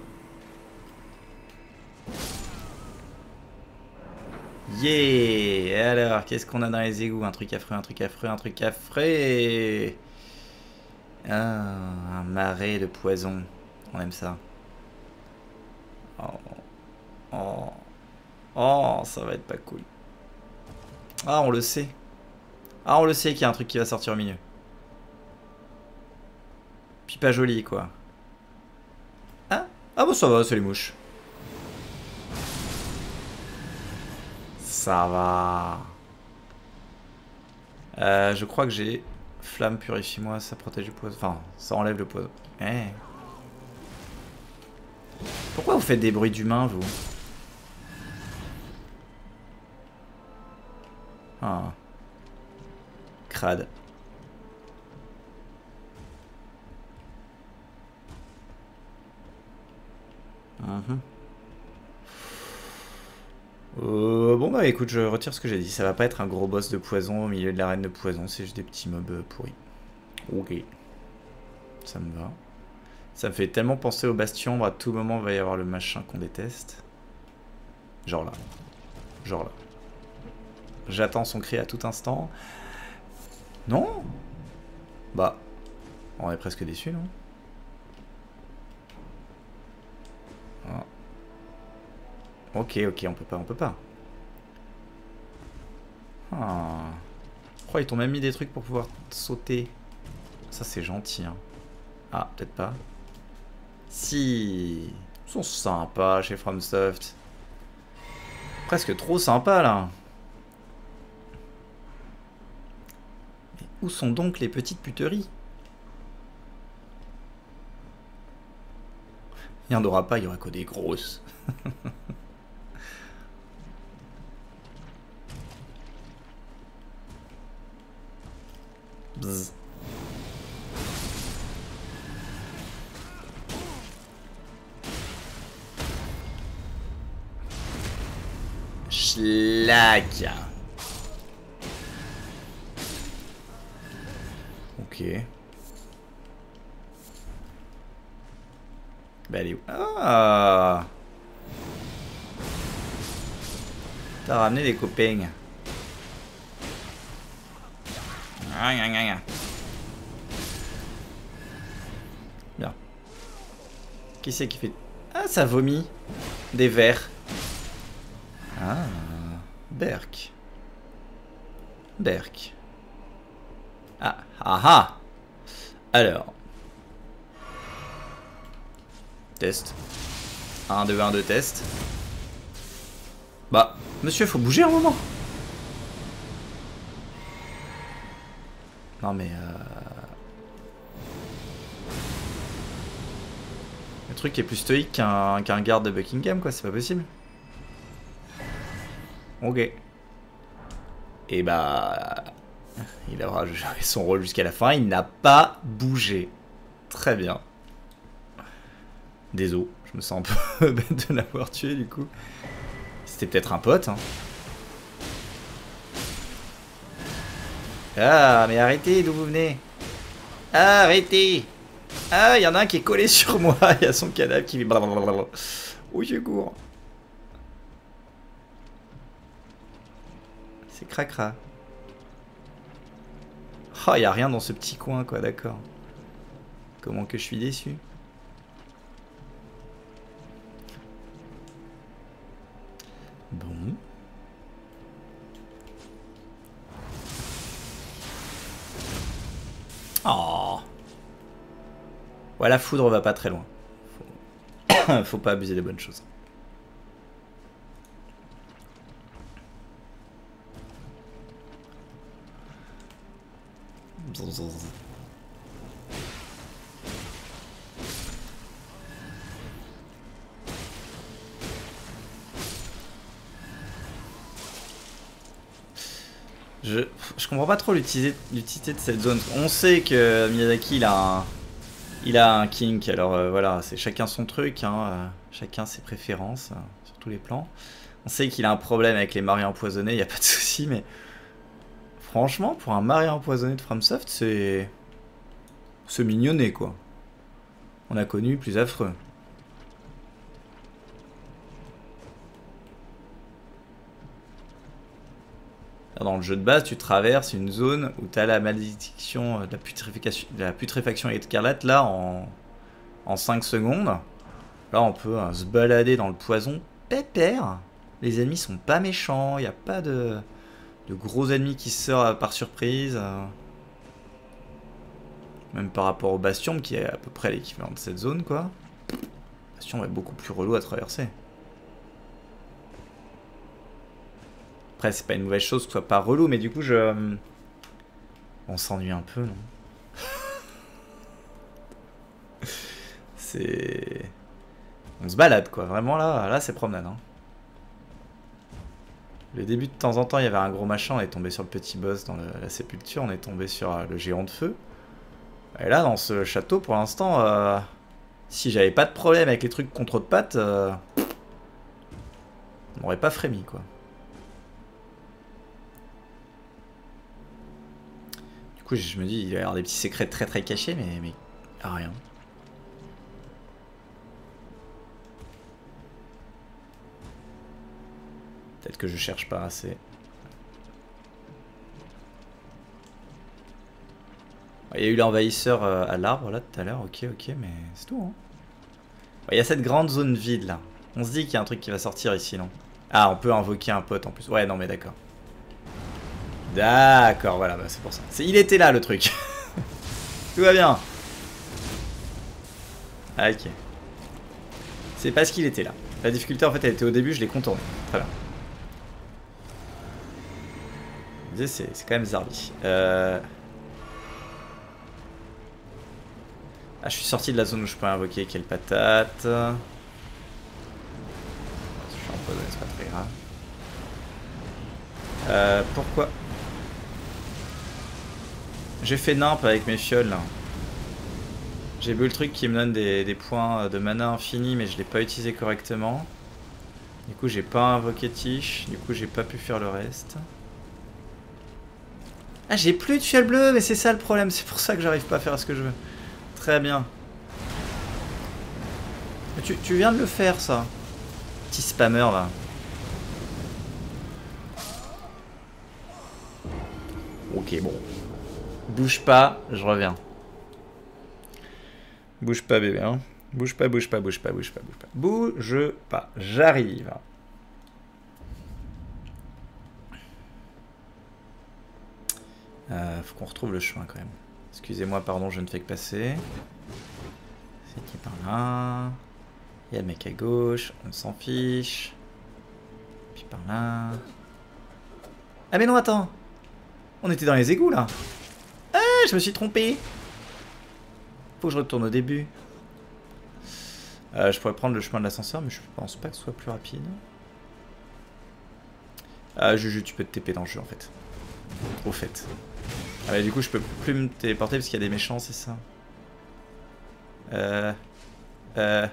Yeah! Alors, qu'est-ce qu'on a dans les égouts? Un truc affreux, un truc affreux, un truc affreux. Ah, un marais de poison. On aime ça. Oh. Oh. Oh, ça va être pas cool. Ah, on le sait. Ah, on le sait qu'il y a un truc qui va sortir au milieu. Puis pas joli, quoi. Ah, ah bah ça va, c'est les mouches. Ça va. Euh, je crois que j'ai... Flamme, purifie-moi, ça protège le poison. Enfin, ça enlève le poison. Eh. Pourquoi vous faites des bruits d'humains, vous? Ah. Crade. Uh-huh. Euh, bon bah écoute, je retire ce que j'ai dit. Ça va pas être un gros boss de poison au milieu de l'arène de poison, c'est juste des petits mobs pourris. Ok. Ça me va. Ça me fait tellement penser au bastion, à tout moment il va y avoir le machin qu'on déteste. Genre là. Genre là. J'attends son cri à tout instant. Non? Bah, on est presque déçus, non? Ah. Ok, ok, on peut pas, on peut pas. Ah. Oh, ils t'ont même mis des trucs pour pouvoir sauter. Ça, c'est gentil, hein. Ah, peut-être pas. Si. Ils sont sympas chez FromSoft. Presque trop sympas, là. Mais où sont donc les petites puteries? Il n'y en aura pas, il y aura que des grosses. Bzz. Schlack. Ok. Bah elle est où? Ah. T'as ramené des copains. Bien. Qui c'est qui fait... Ah, ça vomit. Des vers. Ah. Berk. Berk. Ah. Ah ah. Alors. Test. un, deux, un, deux, test. Bah, monsieur, faut bouger un moment. Non mais... Euh... Le truc est plus stoïque qu'un qu'un garde de Buckingham, quoi, c'est pas possible. Ok. Et bah... Il aura joué son rôle jusqu'à la fin, il n'a pas bougé. Très bien. Désolé, je me sens un peu bête de l'avoir tué du coup. C'était peut-être un pote, hein. Ah, mais arrêtez, d'où vous venez? Arrêtez! Ah, il y en a un qui est collé sur moi, il y a son cadavre qui... Blablabla. Oui, je cours. C'est cracra. Oh, il n'y a rien dans ce petit coin, quoi, d'accord. Comment que je suis déçu. Bon. Oh. Ouais, la foudre va pas très loin. Faut, Faut pas abuser des bonnes choses. Je, je comprends pas trop l'utilité de cette zone. On sait que Miyazaki il a un, il a un kink, alors euh, voilà, c'est chacun son truc, hein, euh, chacun ses préférences euh, sur tous les plans. On sait qu'il a un problème avec les maris empoisonnés, il n'y a pas de souci, mais franchement, pour un mari empoisonné de FromSoft, c'est. C'est mignonné quoi. On a connu plus affreux. Dans le jeu de base, tu traverses une zone où tu as la malédiction de la putréfaction, de la putréfaction écarlate là en, en cinq secondes. Là, on peut hein, se balader dans le poison pépère. Les ennemis sont pas méchants, il n'y a pas de, de gros ennemis qui sortent par surprise. Même par rapport au Bastion, qui est à peu près l'équivalent de cette zone, quoi. Bastion va être beaucoup plus relou à traverser. Après, c'est pas une mauvaise chose que ce soit pas relou, mais du coup, je... On s'ennuie un peu, non? C'est... On se balade, quoi. Vraiment, là, là c'est promenade. Hein. Le début, de temps en temps, il y avait un gros machin, on est tombé sur le petit boss dans le, la sépulture, on est tombé sur euh, le géant de feu. Et là, dans ce château, pour l'instant, euh, si j'avais pas de problème avec les trucs contre de pattes, euh, on n'aurait pas frémi, quoi. Du coup, je me dis, il va y avoir des petits secrets très très cachés, mais, mais ah, rien. Peut-être que je cherche pas assez. Il y a eu l'envahisseur à l'arbre là tout à l'heure, ok ok, mais c'est tout. Hein. Il y a cette grande zone vide là. On se dit qu'il y a un truc qui va sortir ici, non? Ah, on peut invoquer un pote en plus. Ouais, non mais d'accord. D'accord, voilà, bah, c'est pour ça. Il était là le truc. Tout va bien. Ah, ok. C'est parce qu'il était là. La difficulté en fait elle était au début, je l'ai contourné. Très bien. C'est quand même Zarbi. Euh... Ah, je suis sorti de la zone où je peux invoquer. Quelle patate. Je suis empoisonné, c'est pas très grave. Euh, pourquoi j'ai fait nimp avec mes fioles là. J'ai bu le truc qui me donne des, des points de mana infini, mais je l'ai pas utilisé correctement. Du coup, j'ai pas invoqué Tiche. Du coup, j'ai pas pu faire le reste. Ah, j'ai plus de fiole bleue, mais c'est ça le problème. C'est pour ça que j'arrive pas à faire ce que je veux. Très bien. Tu, tu viens de le faire, ça. Petit spammer, là. Ok, bon. Bouge pas, je reviens. Bouge pas, bébé, hein. Bouge pas, bouge pas, bouge pas, bouge pas, bouge pas. Bouge pas, j'arrive. Euh, faut qu'on retrouve le chemin, quand même. Excusez-moi, pardon, je ne fais que passer. C'est qui par là. Il y a le mec à gauche, on s'en fiche. Puis par là. Ah mais non, attends. On était dans les égouts, là. Ah, je me suis trompé. Faut que je retourne au début. Euh, je pourrais prendre le chemin de l'ascenseur, mais je pense pas que ce soit plus rapide. Ah, Juju, tu peux te T P dans le jeu, en fait. Au fait. Ah bah, du coup, je peux plus me téléporter parce qu'il y a des méchants, c'est ça. Euh... Euh...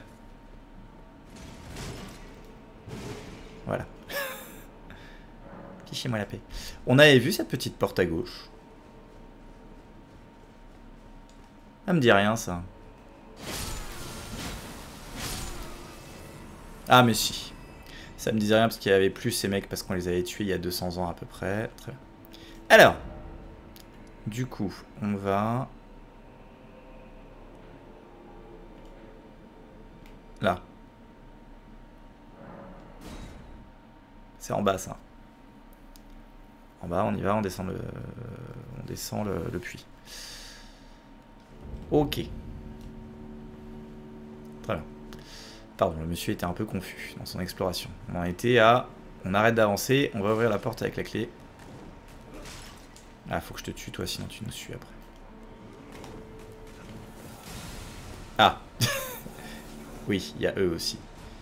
Voilà. Fichez-moi la paix. On avait vu cette petite porte à gauche. Ça me dit rien, ça. Ah, mais si. Ça me disait rien parce qu'il y avait plus ces mecs parce qu'on les avait tués il y a deux cents ans à peu près. Très bien. Alors. Du coup, on va... Là. C'est en bas ça. En bas, on y va, on descend le, on descend le, le puits. Ok. Très bien. Pardon, le monsieur était un peu confus dans son exploration. On en était à... On arrête d'avancer, on va ouvrir la porte avec la clé. Ah, faut que je te tue toi, sinon tu nous suis après. Ah. Oui, il y a eux aussi.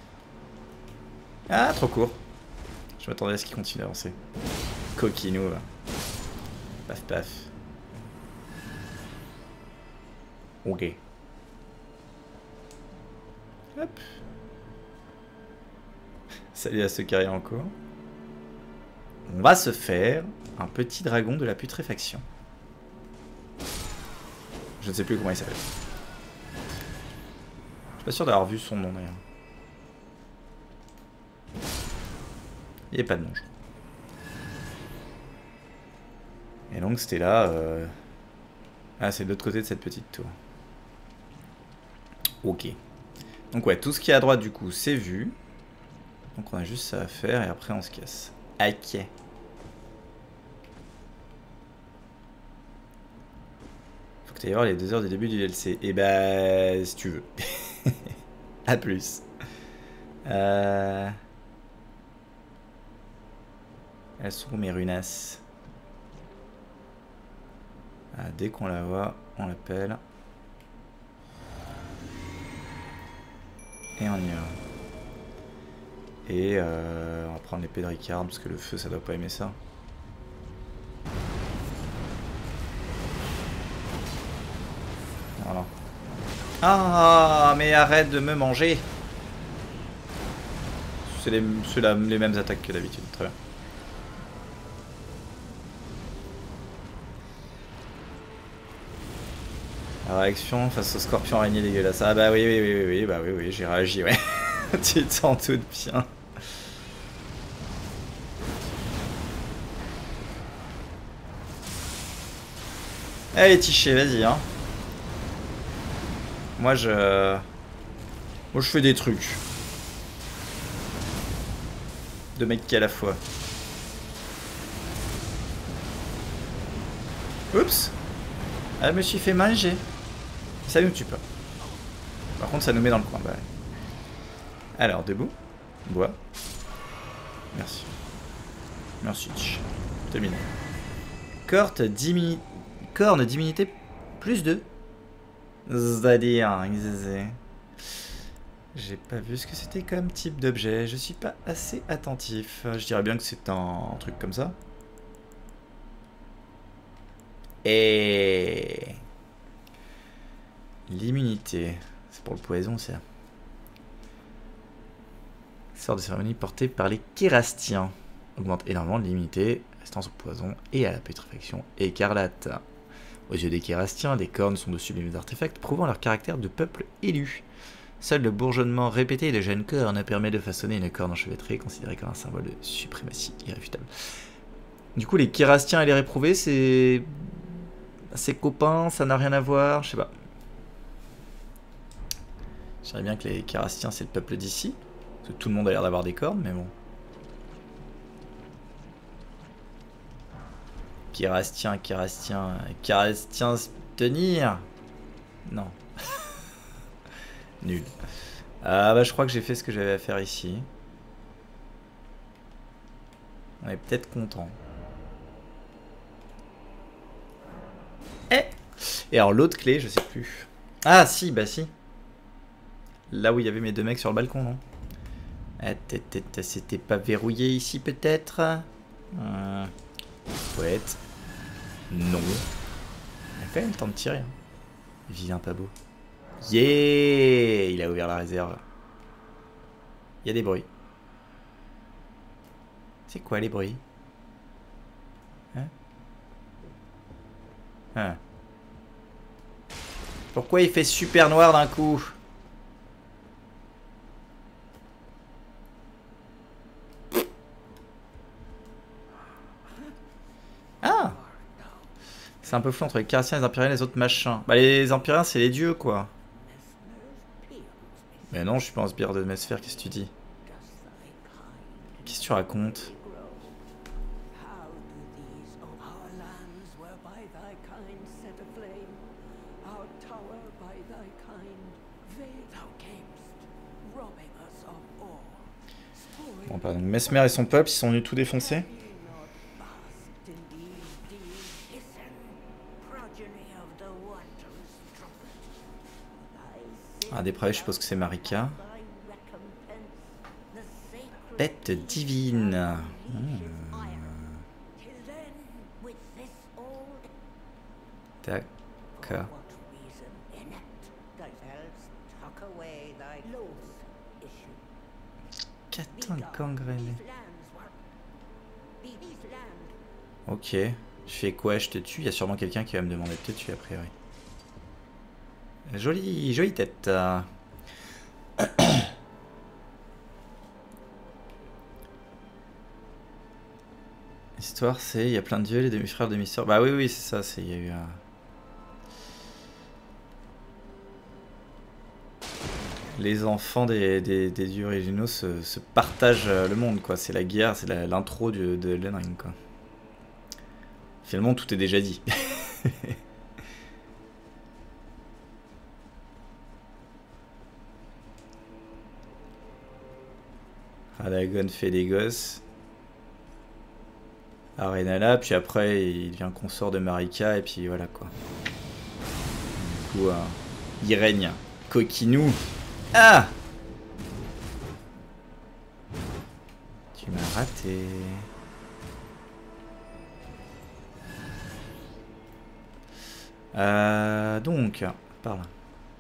Ah, trop court. Je m'attendais à ce qu'ils continuent d'avancer. Coquinou. Paf paf. Ok. Hop. Salut à ceux qui arrivent encore. On va se faire un petit dragon de la putréfaction. Je ne sais plus comment il s'appelle. Je suis pas sûr d'avoir vu son nom d'ailleurs. Il n'y a pas de nom, je crois. Et donc c'était là... Euh... Ah, c'est de l'autre côté de cette petite tour. Ok. Donc ouais, tout ce qui est à droite du coup, c'est vu. Donc on a juste ça à faire et après on se casse. Ok. Faut que tu ailles voir les deux heures du début du D L C. Et bah, si tu veux. A plus. Euh... Elles sont où mes runas? Ah, dès qu'on la voit, on l'appelle. Et on y va. Et euh, on va prendre l'épée de Ricard parce que le feu ça doit pas aimer ça. Voilà. Ah mais arrête de me manger. C'est les, la, les mêmes attaques que d'habitude, très bien. La réaction face au scorpion araignée dégueulasse. Ah bah oui oui oui oui, oui bah oui oui j'ai réagi ouais. Tu te sens tout bien. Allez Tiché, vas-y hein. Moi je... Moi je fais des trucs. De mecs qui à la fois. Oups. Elle me suis fait manger. Ça nous tue pas. Par contre ça nous met dans le coin. Bah. Alors debout. Bois. Merci. Merci. Terminé. Corte dimini... Corne d'immunité plus deux. C'est-à-dire... J'ai pas vu ce que c'était comme type d'objet. Je suis pas assez attentif. Je dirais bien que c'est un... un truc comme ça. Et... L'immunité. C'est pour le poison, ça. Sort de cérémonie portée par les Kérastiens. Augmente énormément l'immunité, résistance au poison et à la putréfaction écarlate. Aux yeux des Kérastiens, les cornes sont de sublimes artefacts prouvant leur caractère de peuple élu. Seul le bourgeonnement répété de jeunes cornes permet de façonner une corne enchevêtrée considérée comme un symbole de suprématie irréfutable. Du coup, les Kérastiens et les réprouvés, c'est... Ses copains, ça n'a rien à voir, je sais pas. Je dirais bien que les Kérastiens, c'est le peuple d'ici. Parce que tout le monde a l'air d'avoir des cornes, mais bon. Kérastien, Kérastien, Kérastien tenir. Non. Nul. Ah bah je crois que j'ai fait ce que j'avais à faire ici. On est peut-être content. Eh. Et alors l'autre clé, je sais plus. Ah si, bah si. Là où il y avait mes deux mecs sur le balcon, non? Ah, c'était pas verrouillé ici peut-être? euh, Poète. Non. Il a quand même le temps de tirer. Hein. Vilain pas beau. Yeah. Il a ouvert la réserve. Il y a des bruits. C'est quoi les bruits? Hein? Ah. Pourquoi il fait super noir d'un coup? Ah! C'est un peu flou entre les Kérastiens, les Empyréens et les autres machins. Bah les Empyréens c'est les dieux quoi. Mais non je suis pas un sbire de Mesphère, qu'est-ce que tu dis? Qu'est-ce que tu tu racontes? Bon, bah, donc Mesmer et son peuple, ils sont venus tout défoncer. Ah, des preuves, je suppose que c'est Marika. Bête divine. Hmm. D'accord. Catin gangréné. Ok. Je fais quoi? Je te tue? Il y a sûrement quelqu'un qui va me demander de te tuer a priori. Jolie, jolie tête. L'histoire, c'est il y a plein de dieux, les demi-frères, demi-sœurs. Bah oui, oui, c'est ça. C'est il y a eu un... Les enfants des, des, des dieux originaux se, se partagent le monde, quoi. C'est la guerre, c'est l'intro de, de Elden Ring, quoi. Finalement, tout est déjà dit. Radagon fait des gosses. Arenala, puis après il devient consort de Marika, et puis voilà quoi. Du coup, euh, il règne. Coquinou. Ah! Tu m'as raté. Euh, donc, par là.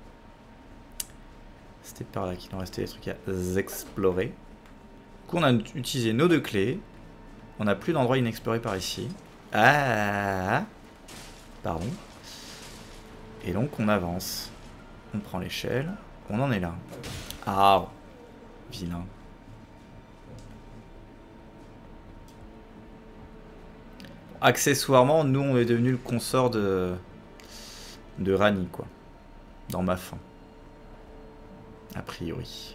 C'était par là qu'il en restait des trucs à explorer. Du coup, on a utilisé nos deux clés. On n'a plus d'endroit inexploré par ici. Ah! Pardon. Et donc, on avance. On prend l'échelle. On en est là. Ah! Vilain. Accessoirement, nous, on est devenu le consort de... de Ranni, quoi. Dans ma fin. A priori.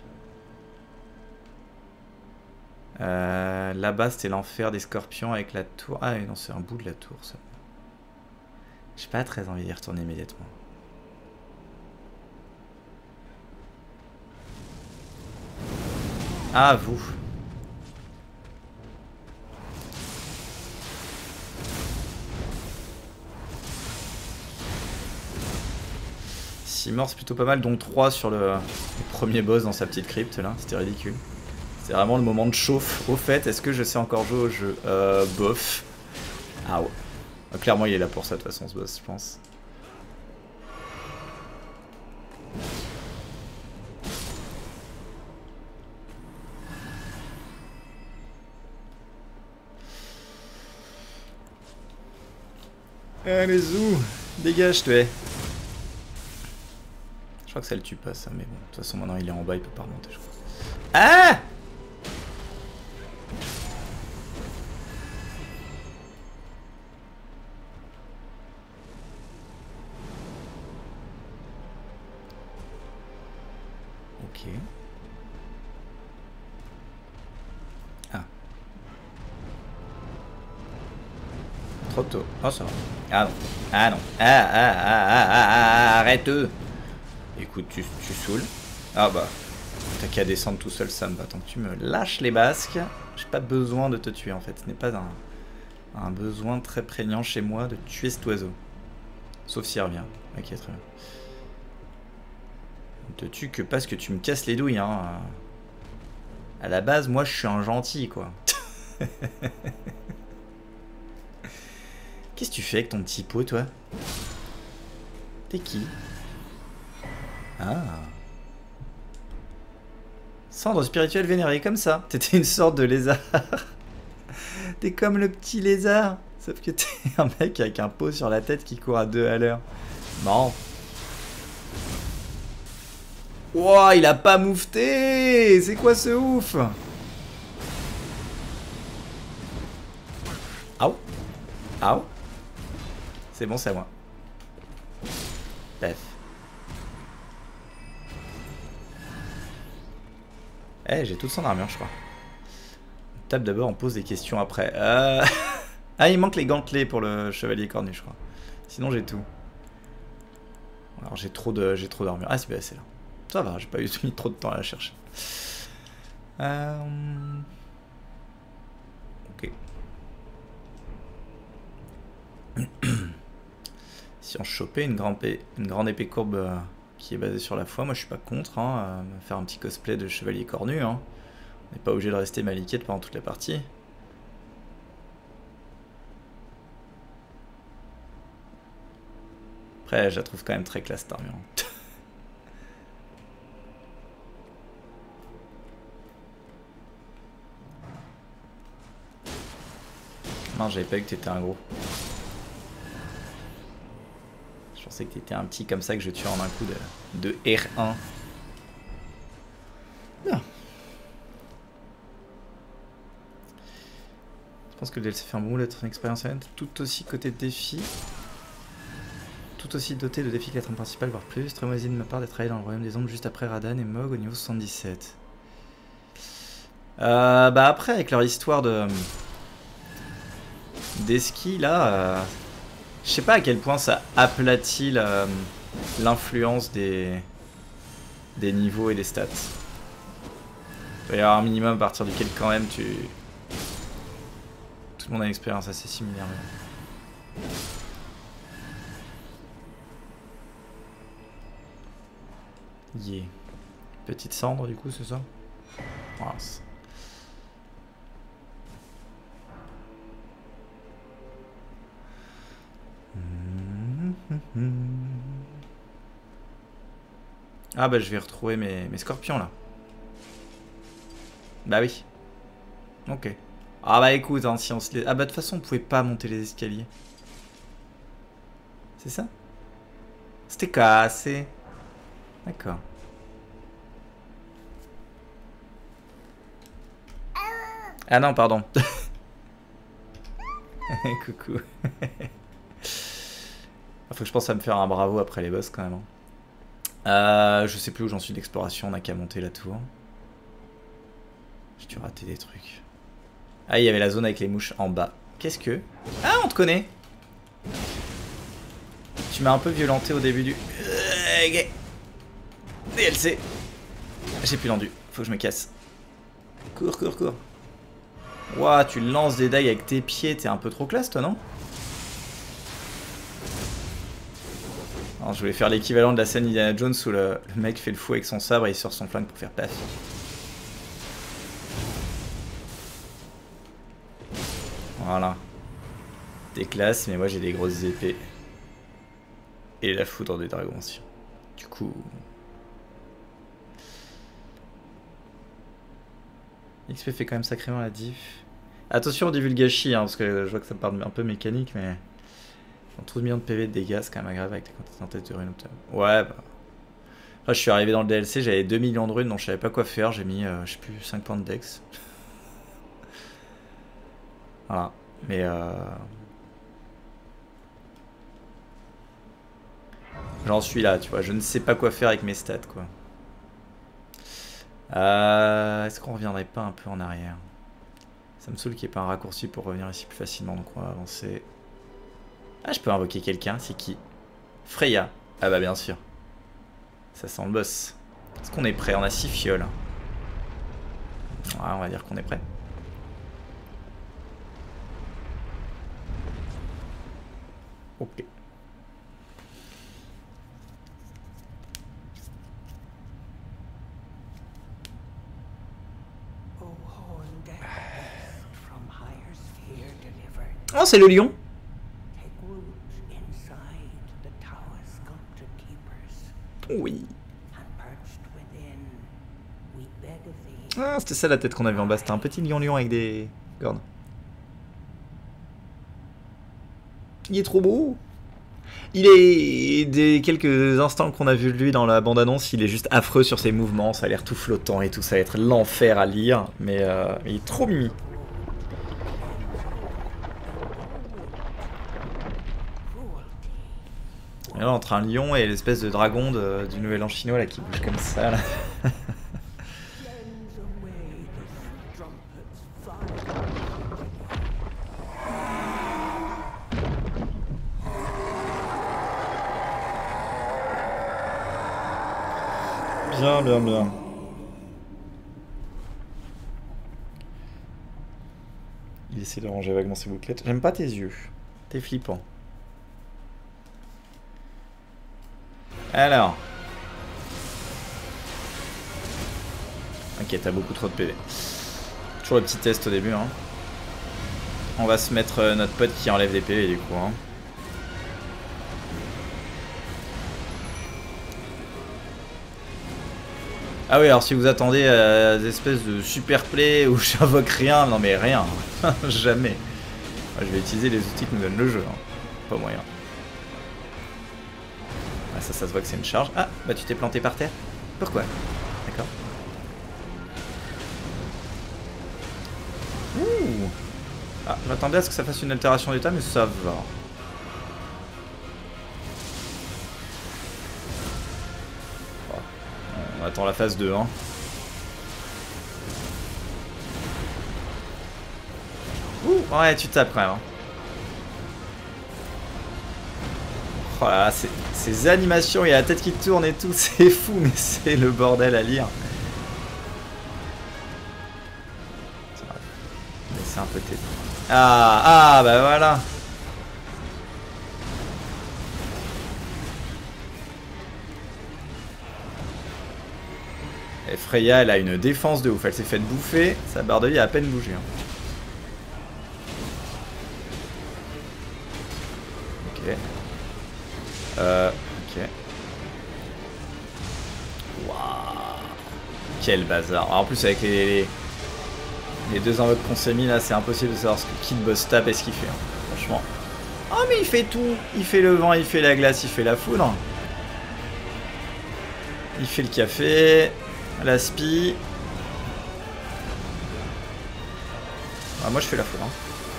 Euh, Là-bas, c'était l'enfer des scorpions avec la tour. Ah non, c'est un bout de la tour, ça. J'ai pas très envie d'y retourner immédiatement. Ah, vous. six morts, c'est plutôt pas mal, dont trois sur le, le premier boss dans sa petite crypte, là. C'était ridicule. C'est vraiment le moment de chauffe. Au fait, est-ce que je sais encore jouer au jeu? Euh, bof. Ah ouais. Ah, clairement, il est là pour ça, de toute façon, ce boss, je pense. Allez, zou. Dégage, toi. Je crois que ça le tue pas, ça, mais bon. De toute façon, maintenant, il est en bas, il peut pas remonter, je crois. Ah! Ok. Ah. Trop tôt. Oh, ça va. Ah non. Ah non. Ah, ah, ah, ah, ah, ah, arrête. Écoute, tu, tu saoules. Ah bah. T'as qu'à descendre tout seul, ça me va. Tant que tu me lâches les basques, j'ai pas besoin de te tuer en fait. Ce n'est pas un, un besoin très prégnant chez moi de tuer cet oiseau. Sauf s'il revient. Ok, très bien. On te tue que parce que tu me casses les douilles, hein. À la base, moi, je suis un gentil, quoi. Qu'est-ce que tu fais avec ton petit pot, toi? T'es qui? Ah. Cendre spirituelle vénérée, comme ça. T'étais une sorte de lézard. T'es comme le petit lézard. Sauf que t'es un mec avec un pot sur la tête qui court à deux à l'heure. Marrant. Wow, il a pas moufté. C'est quoi ce ouf? Aou. Aou. C'est bon, c'est à moi. Pef. Eh, j'ai toute son armure, je crois. Tape d'abord, on pose des questions après. Euh... ah, il manque les gantelets pour le chevalier cornu, je crois. Sinon, j'ai tout. Alors, j'ai trop de, j'ai trop d'armure. Ah, c'est bien, c'est là. Ça va, j'ai pas eu mis trop de temps à la chercher. Euh... Ok. Si on chopait une grande épée, une grande épée courbe euh, qui est basée sur la foi, moi je suis pas contre, hein, euh, faire un petit cosplay de chevalier cornu. Hein. On n'est pas obligé de rester maliquette pendant toute la partie. Après, je la trouve quand même très classe, cette armure. Non, j'avais pas vu que t'étais un gros. Je pensais que t'étais un petit comme ça que je tue en un coup de, de R un. Non. Je pense que le D L C fait un bon boulot d'être une expérience humaine, tout aussi côté défi. Tout aussi doté de défis que la trame principale, voire plus. Très moisi de ma part d'être allé dans le royaume des ombres juste après Radan et Mog au niveau soixante-dix-sept. Euh, bah après, avec leur histoire de... d'esquis, là... Euh, je sais pas à quel point ça aplatit l'influence des... des niveaux et des stats. Il doit y avoir un minimum à partir duquel quand même tu... Tout le monde a une expérience assez similaire. Mais... Yeah. Petite cendre du coup, c'est ça? Voilà. Ah bah je vais retrouver mes, mes scorpions là. Bah oui. Ok. Ah bah écoute, hein, si on se les... Ah bah de toute façon on pouvait pas monter les escaliers. C'est ça? C'était cassé. D'accord. Ah non, pardon. Coucou. Faut que je pense à me faire un bravo après les boss quand même. Euh, je sais plus où j'en suis d'exploration, on a qu'à monter la tour. J'ai dû rater des trucs. Ah, il y avait la zone avec les mouches en bas. Qu'est-ce que... Ah, on te connaît. Tu m'as un peu violenté au début du... D L C. J'ai plus l'endu, faut que je me casse. Cours, cours, cours. Ouah, tu lances des dagues avec tes pieds, t'es un peu trop classe toi, non? Alors, je voulais faire l'équivalent de la scène Indiana Jones où le, le mec fait le fou avec son sabre et il sort son flingue pour faire paf. Voilà. T'es classe, mais moi j'ai des grosses épées. Et la foudre des dragons aussi. Du coup... X P fait quand même sacrément la diff. Attention au divulgachi, hein, parce que je vois que ça part un peu mécanique, mais... trente millions de P V de dégâts, c'est quand même agréable avec les quantités en tête de runes. Ouais, bah... Là, je suis arrivé dans le D L C, j'avais deux millions de runes, donc je savais pas quoi faire. J'ai mis, euh, je sais plus, cinq points de dex. Voilà. Mais euh... j'en suis là, tu vois. Je ne sais pas quoi faire avec mes stats, quoi. Euh... Est-ce qu'on reviendrait pas un peu en arrière? Ça me saoule qu'il n'y ait pas un raccourci pour revenir ici plus facilement, donc on va avancer. Ah, je peux invoquer quelqu'un, c'est qui? Freya. Ah bah bien sûr. Ça sent le boss. Est-ce qu'on est prêt? On a six fioles. Ouais, on va dire qu'on est prêt. Ok. Oh, c'est le lion. Oui. Ah, c'était ça la tête qu'on avait en bas. C'était un petit lion-lion avec des cornes. Il est trop beau. Il est... Des quelques instants qu'on a vu de lui dans la bande-annonce, il est juste affreux sur ses mouvements. Ça a l'air tout flottant et tout. Ça va être l'enfer à lire. Mais euh, il est trop mimi. Et là, entre un lion et l'espèce de dragon de, du Nouvel An chinois là, qui bouge comme ça. Là. bien, bien. Il essaie de ranger vaguement ses bouclettes. J'aime pas tes yeux. T'es flippant. Alors. Ok, t'as beaucoup trop de P V. Toujours le petit test au début. Hein. On va se mettre euh, notre pote qui enlève des P V du coup. Hein. Ah oui, alors si vous attendez à des espèces de super play où j'invoque rien, non mais rien. Jamais. Moi, je vais utiliser les outils que nous donne le jeu. Hein. Pas moyen. Ah, ça, ça se voit que c'est une charge. Ah, bah tu t'es planté par terre. Pourquoi? D'accord. Ouh. Ah, je m'attendais à ce que ça fasse une altération d'état, mais ça va. Oh. On attend la phase deux, hein. Ouh, ouais, tu tapes quand même. Hein. Oh là là, ces animations, il y a la tête qui tourne et tout, c'est fou, mais c'est le bordel à lire. C'est un peu tête. Ah, ah, bah voilà. Et Freya, elle a une défense de ouf. Elle s'est faite bouffer. Sa barre de vie a à peine bougé. Hein. Ok. Euh, ok. Waouh. Quel bazar. Alors, en plus, avec les, les, les deux invoques qu'on s'est mis là, c'est impossible de savoir ce que qui le boss tape et ce qu'il fait. Hein. Franchement. Oh, mais il fait tout. Il fait le vent, il fait la glace, il fait la foudre. Il fait le café. La spi. Ah, moi je fais la foudre. Hein.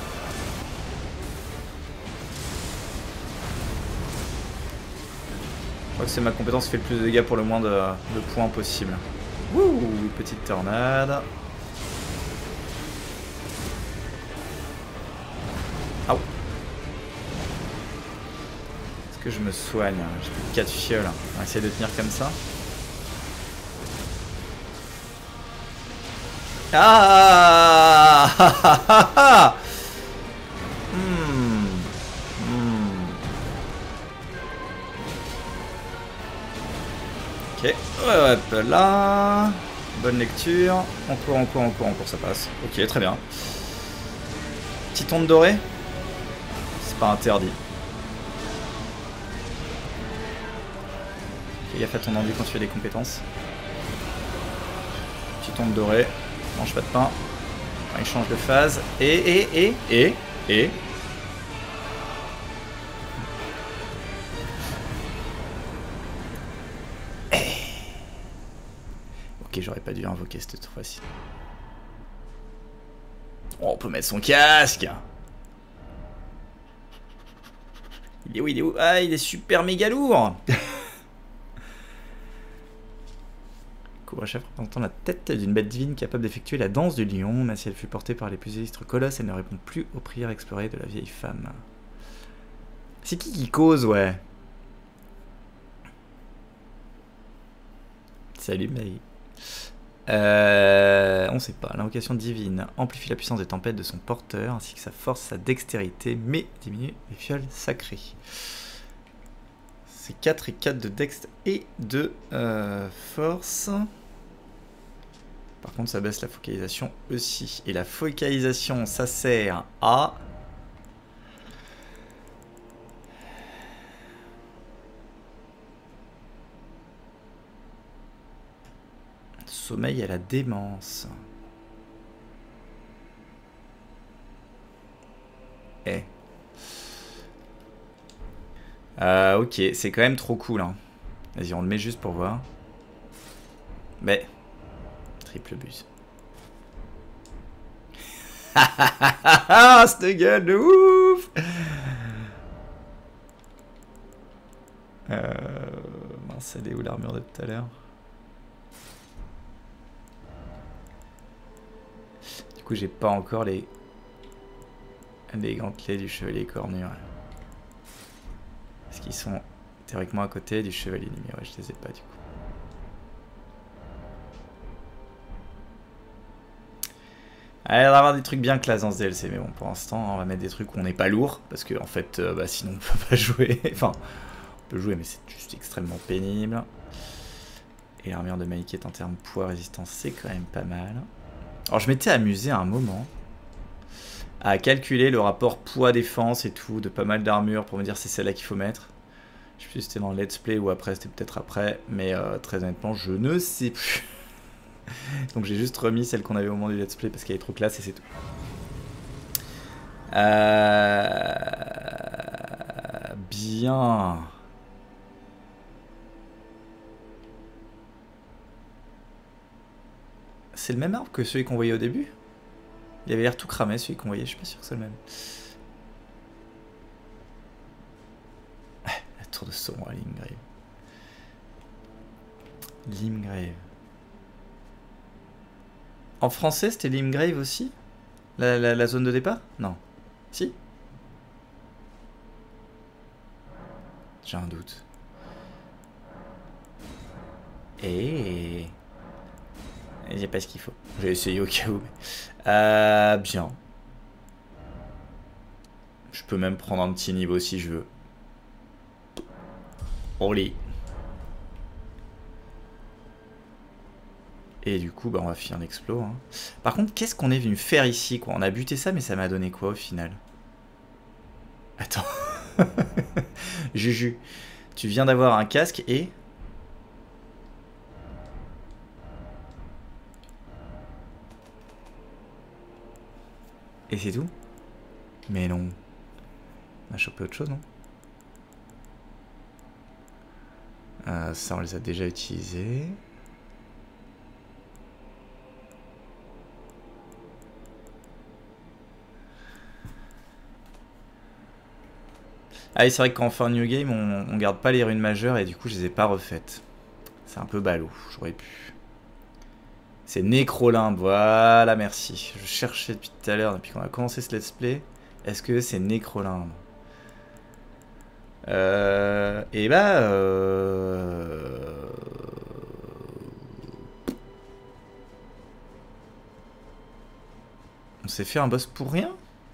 Je crois que c'est ma compétence qui fait le plus de dégâts pour le moins de, de points possible. Wouh, petite tornade. Ah. Est-ce que je me soigne? J'ai plus que quatre fioles. On va essayer de tenir comme ça. Ah, ah, ah, ah, ah. Hmm. Hmm. Ok, hop là. Bonne lecture. On court, on court, on court, on court, ça passe. Ok, très bien. Petite onde dorée. C'est pas interdit. Fais gaffe à ton envie quand tu fais des compétences. Petite onde dorée. Mange pas de pain. Il change de phase. Et, et, et, et, et. Ok, j'aurais pas dû invoquer cette fois-ci. Oh, on peut mettre son casque. Il est où, il est où? Ah, il est super méga lourd. Couvre-chef représentant la tête d'une bête divine capable d'effectuer la danse du lion, mais si elle fut portée par les plus illustres colosses, elle ne répond plus aux prières explorées de la vieille femme. C'est qui qui cause, ouais? Salut, Maï. Euh, on sait pas. L'invocation divine amplifie la puissance des tempêtes de son porteur, ainsi que sa force, sa dextérité, mais diminue les fioles sacrées. C'est quatre et quatre de dex et de euh, force. Par contre, ça baisse la focalisation aussi. Et la focalisation, ça sert à... Sommeil à la démence. Eh. Euh, ok, c'est quand même trop cool. Hein. Vas-y, on le met juste pour voir. Mais... Triple buse. Ah, cette gueule de ouf. Euh... Mince, elle est où l'armure de tout à l'heure? Du coup, j'ai pas encore les... les gantelets du chevalier cornu. Ouais. Parce qu'ils sont théoriquement à côté du chevalier ennemi. Ouais, je les ai pas du coup. Il va y avoir des trucs bien classe dans ce D L C, mais bon, pour l'instant, on va mettre des trucs où on n'est pas lourd, parce que en fait, euh, bah, sinon on peut pas jouer. Enfin, on peut jouer, mais c'est juste extrêmement pénible. Et l'armure de Maïkette en termes poids résistance, c'est quand même pas mal. Alors je m'étais amusé à un moment à calculer le rapport poids-défense et tout de pas mal d'armures pour me dire c'est celle-là qu'il faut mettre. Je sais plus si c'était dans le let's play ou après, c'était peut-être après, mais euh, très honnêtement, je ne sais plus. Donc j'ai juste remis celle qu'on avait au moment du let's play parce qu'elle est trop classe et c'est tout. Euh... Bien. C'est le même arbre que celui qu'on voyait au début? Il avait l'air tout cramé celui qu'on voyait, je suis pas sûr que c'est le même. La tour de Sauron à Limgrave. Limgrave. En français, c'était Limgrave aussi la, la, la zone de départ? Non. Si? J'ai un doute. Et... J'ai pas ce qu'il faut. J'ai essayé au cas où. Mais... Euh, bien. Je peux même prendre un petit niveau si je veux. Allez. Et du coup, bah, on va finir l'explo. Hein. Par contre, qu'est-ce qu'on est venu faire ici, quoi? On a buté ça, mais ça m'a donné quoi au final? Attends. Juju, tu viens d'avoir un casque et... Et c'est tout? Mais non. On a chopé autre chose, non? euh, Ça, on les a déjà utilisés. Ah oui, c'est vrai que quand on fait un new game, on, on garde pas les runes majeures et du coup, je les ai pas refaites. C'est un peu ballot, j'aurais pu. C'est Nécrolimbe, voilà, merci. Je cherchais depuis tout à l'heure, depuis qu'on a commencé ce let's play. Est-ce que c'est Nécrolimbe? Euh... Et bah... Euh... On s'est fait un boss pour rien?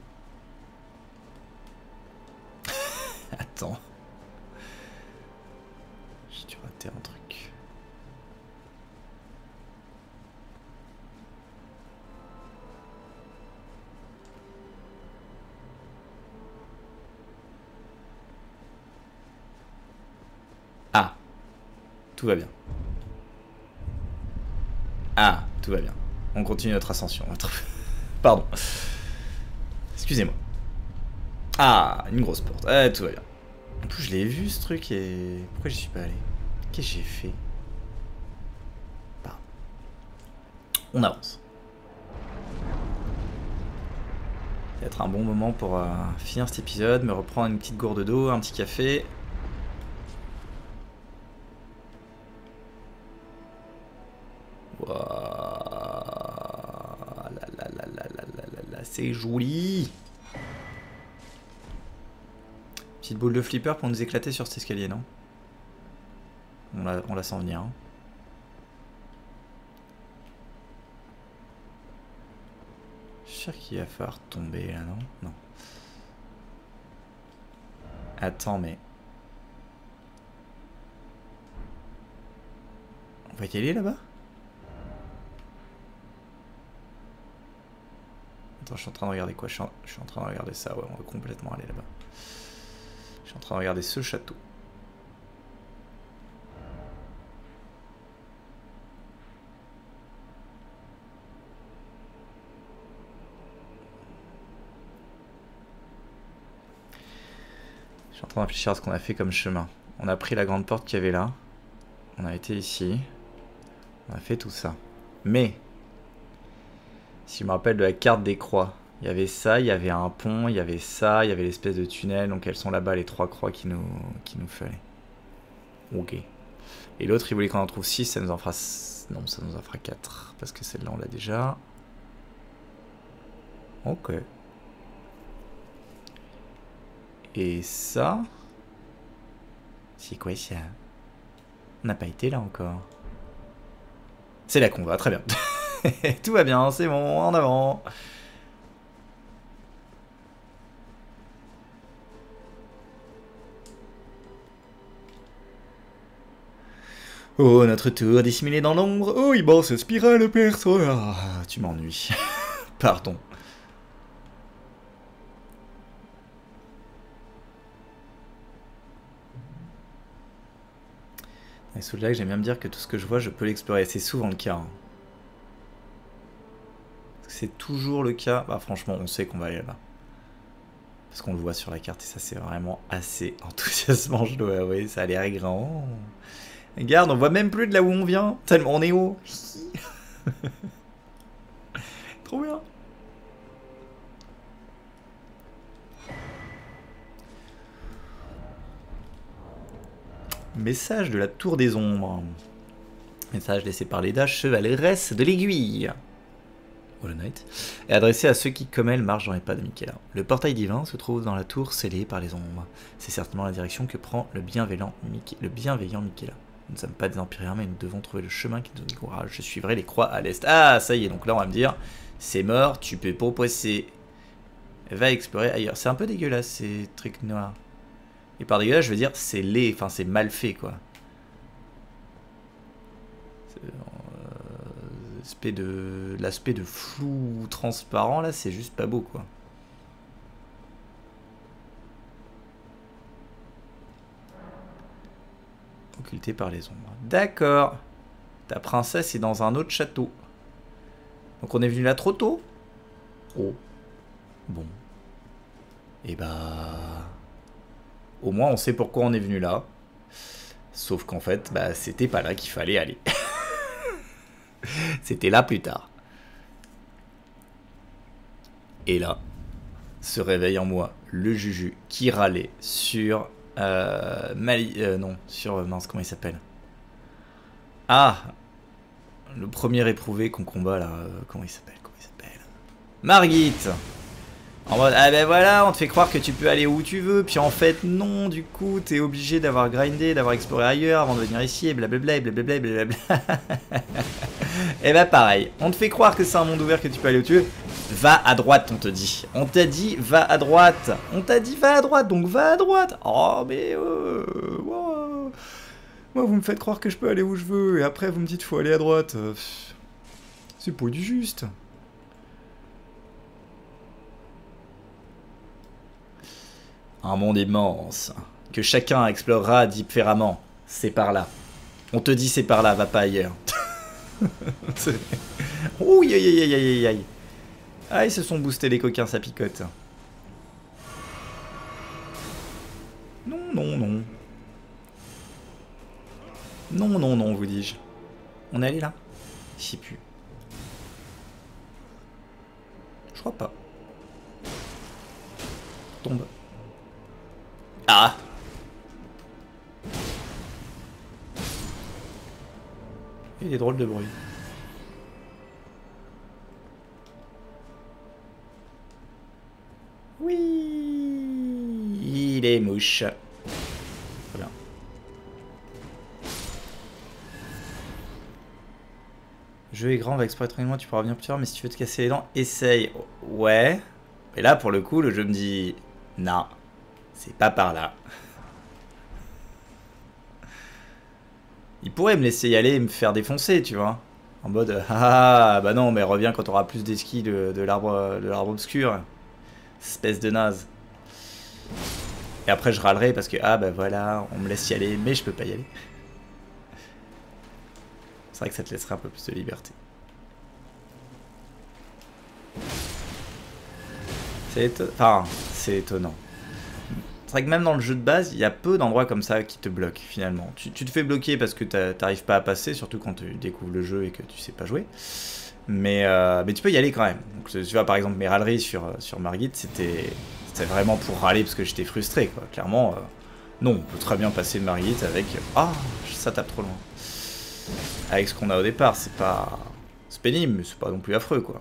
Attends. J'ai dû rater un truc. Ah. Tout va bien. Ah, tout va bien. On continue notre ascension. Pardon. Excusez-moi. Ah, une grosse porte. Ah, tout va bien. En plus, je l'ai vu ce truc et... Pourquoi j'y suis pas allé? Qu'est-ce que j'ai fait? Bah. On avance. Ça va être un bon moment pour euh, finir cet épisode, me reprendre une petite gourde d'eau, un petit café. Waouh, là là là là là là là là, c'est joli. Petite boule de flipper pour nous éclater sur cet escalier, non? On la, on la sent venir. Hein. Je suis sûr qu'il va falloir tomber là, non? Non. Attends, mais... On va y aller là-bas? Attends, je suis en train de regarder quoi? Je suis en, je suis en train de regarder ça, ouais, on va complètement aller là-bas. Je suis en train de regarder ce château. Je suis en train de réfléchir à ce qu'on a fait comme chemin. On a pris la grande porte qu'il y avait là. On a été ici. On a fait tout ça. Mais, si je me rappelle de la carte des croix, il y avait ça, il y avait un pont, il y avait ça, il y avait l'espèce de tunnel. Donc elles sont là-bas, les trois croix qu'il nous, qu'il nous fallait. Ok. Et l'autre, il voulait qu'on en trouve six, ça nous en fera... Non, ça nous en fera quatre. Parce que celle-là, on l'a déjà. Ok. Et ça... C'est quoi ça? On n'a pas été là encore. C'est là qu'on va, très bien. Tout va bien, c'est bon, en avant. Oh, notre tour dissimulé dans l'ombre. Oh, il bosse spirale perso. Ah, tu m'ennuies. Pardon. Et sous le lac, j'aime bien me dire que tout ce que je vois, je peux l'explorer. C'est souvent le cas. Hein. C'est toujours le cas. Bah, franchement, on sait qu'on va aller là-bas. Parce qu'on le voit sur la carte et ça, c'est vraiment assez enthousiasmant, je dois avouer. Ça a l'air grand. Regarde, on voit même plus de là où on vient. Tellement on est haut. Trop bien. Message de la tour des ombres. Message laissé par les dash chevaleresse de l'aiguille. Hollow Knight. Et adressé à ceux qui, comme elle, marchent dans les pas de Miquella. Le portail divin se trouve dans la tour scellée par les ombres. C'est certainement la direction que prend le bienveillant, Mique... le bienveillant Miquella. Nous ne sommes pas des empyréens, mais nous devons trouver le chemin qui nous donne courage. Je suivrai les croix à l'est. Ah, ça y est, donc là on va me dire, c'est mort, tu peux pas passer. Va explorer ailleurs. C'est un peu dégueulasse ces trucs noirs. Et par dégueulasse, je veux dire, c'est laid, enfin c'est mal fait quoi. L'aspect de, l'aspect de flou transparent là, c'est juste pas beau quoi. Occulté par les ombres. D'accord. Ta princesse est dans un autre château. Donc on est venu là trop tôt. Oh. Bon. Et bah... Au moins on sait pourquoi on est venu là. Sauf qu'en fait, bah c'était pas là qu'il fallait aller. C'était là plus tard. Et là, se réveille en moi le Juju qui râlait sur... Euh, Mali... Euh, non, sur... Euh, mince, comment il s'appelle? Ah, le premier éprouvé qu'on combat là. Euh, comment il s'appelle? Comment il s'appelle? Margit. En mode, ah ben voilà, on te fait croire que tu peux aller où tu veux, puis en fait non, du coup t'es obligé d'avoir grindé, d'avoir exploré ailleurs avant de venir ici, et blablabla, et blablabla, et blablabla. Et bah pareil, on te fait croire que c'est un monde ouvert, que tu peux aller où tu veux, va à droite on te dit, on t'a dit va à droite, on t'a dit va à droite, donc va à droite. Oh mais euh, wow. Moi vous me faites croire que je peux aller où je veux, et après vous me dites faut aller à droite, c'est pas du juste. Un monde immense, que chacun explorera différemment. C'est par là. On te dit c'est par là, va pas ailleurs. Ouh, aïe aïe aïe aïe aïe. Ah, ils se sont boostés les coquins, ça picote. Non, non, non. Non, non, non, vous dis-je. On est allé là? Je sais plus. Je crois pas. Tombe. Ah! Il y a des drôles de bruit. Oui! Il est mouche. Voilà. Le jeu est grand, on va explorer tranquillement, tu pourras revenir plus tard, mais si tu veux te casser les dents, essaye. Ouais. Et là, pour le coup, le jeu me dit... Non. C'est pas par là. Il pourrait me laisser y aller et me faire défoncer, tu vois. En mode, ah bah non, mais reviens quand t'auras plus d'esquis de, de l'arbre de l'arbre obscur. Espèce de naze. Et après je râlerai parce que, ah bah voilà, on me laisse y aller, mais je peux pas y aller. C'est vrai que ça te laisserait un peu plus de liberté. C'est étonnant. Enfin, c'est étonnant. C'est vrai que même dans le jeu de base, il y a peu d'endroits comme ça qui te bloquent finalement. Tu, tu te fais bloquer parce que t'arrives pas à passer, surtout quand tu découvres le jeu et que tu sais pas jouer. Mais, euh, mais tu peux y aller quand même. Donc, tu vois, par exemple, mes râleries sur, sur Margit, c'était vraiment pour râler parce que j'étais frustré, quoi. Clairement, euh, non, on peut très bien passer Margit avec... Ah, ça tape trop loin. Avec ce qu'on a au départ, c'est pas... C'est pénible, mais c'est pas non plus affreux, quoi.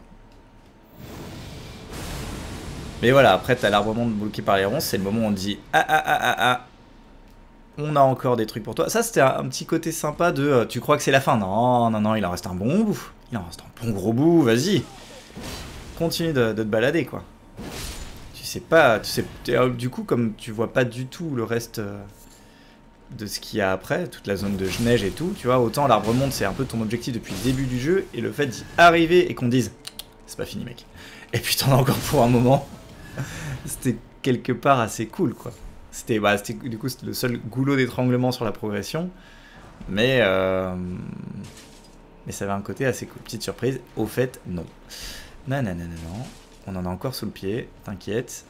Mais voilà, après t'as l'arbre monde bloqué par les ronces, c'est le moment où on te dit ah ah ah ah ah, on a encore des trucs pour toi. Ça c'était un, un petit côté sympa de euh, tu crois que c'est la fin? Non, non, non, il en reste un bon bout. Il en reste un bon gros bout, vas-y. Continue de, de te balader, quoi. Tu sais pas, tu sais, du coup, comme tu vois pas du tout le reste euh, de ce qu'il y a après, toute la zone de neige et tout, tu vois, autant l'arbre monde, c'est un peu ton objectif depuis le début du jeu, et le fait d'y arriver et qu'on dise, c'est pas fini, mec. Et puis t'en as encore pour un moment. C'était quelque part assez cool, quoi. C'était, bah, c'était du coup le seul goulot d'étranglement sur la progression, mais euh, mais ça avait un côté assez cool. Petite surprise, au fait, non. Non, non, non, non, non. On en a encore sous le pied, t'inquiète.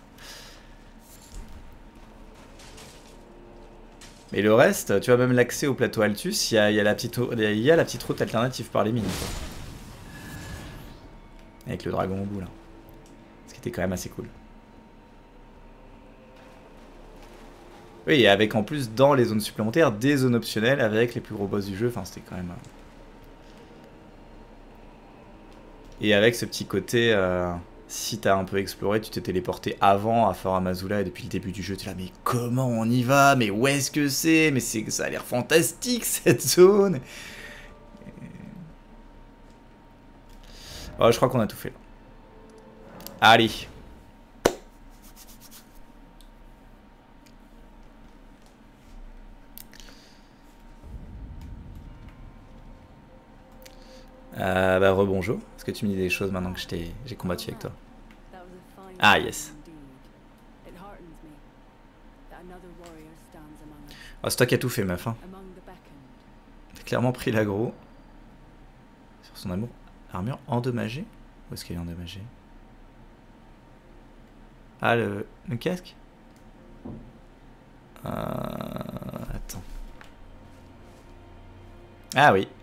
Mais le reste, tu vois, même l'accès au plateau Altus, il y a, y, a la petite, il y a la petite route alternative par les mines, quoi. Avec le dragon au bout, là. Ce qui était quand même assez cool. Oui, et avec en plus, dans les zones supplémentaires, des zones optionnelles avec les plus gros boss du jeu. Enfin, c'était quand même... Et avec ce petit côté... Euh... Si t'as un peu exploré, tu t'es téléporté avant à Fort Amazula et depuis le début du jeu, tu es là, mais comment on y va? Mais où est-ce que c'est? Mais c'est ça a l'air fantastique cette zone. Oh, je crois qu'on a tout fait. Allez. Euh, bah rebonjour. Est-ce que tu me dis des choses maintenant que j'ai combattu avec toi? Ah yes. Oh, c'est toi qui as tout fait, meuf. Hein. T'as clairement pris l'aggro. Sur son amour. Armure endommagée? Où est-ce qu'elle est endommagée? Ah, le, le casque? euh... Attends. Ah oui.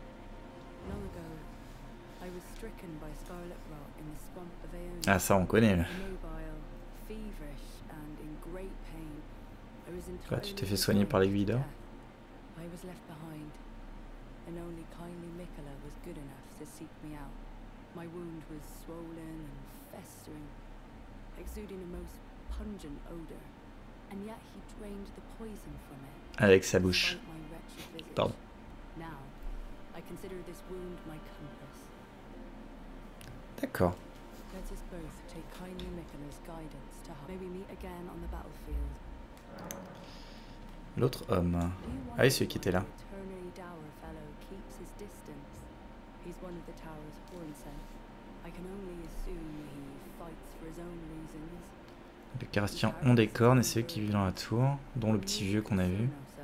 Ah ça on connaît là. Quoi, tu t'es fait soigner par l'aiguille d'or? Avec sa bouche. Pardon. D'accord. L'autre homme. Ah oui, celui qui était là. Les Carastiens ont des cornes et c'est eux qui vivent dans la tour, dont le petit vieux qu'on a vu.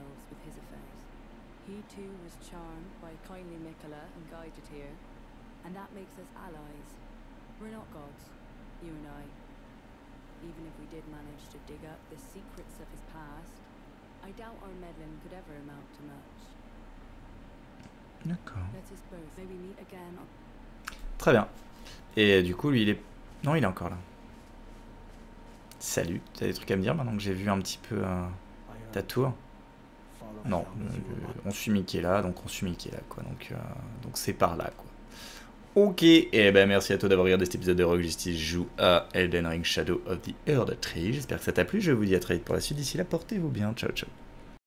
D'accord. Très bien. Et du coup, lui, il est... Non, il est encore là. Salut, t'as des trucs à me dire maintenant que j'ai vu un petit peu euh, ta tour? Non, euh, on suit Mickey là, donc on suit Mickey là, quoi. Donc euh, donc c'est par là, quoi. Ok, et ben merci à toi d'avoir regardé cet épisode de Rogue Justice joue à Elden Ring Shadow of the Erd Tree. J'espère que ça t'a plu, je vous dis à très vite pour la suite. D'ici là, portez-vous bien, ciao ciao.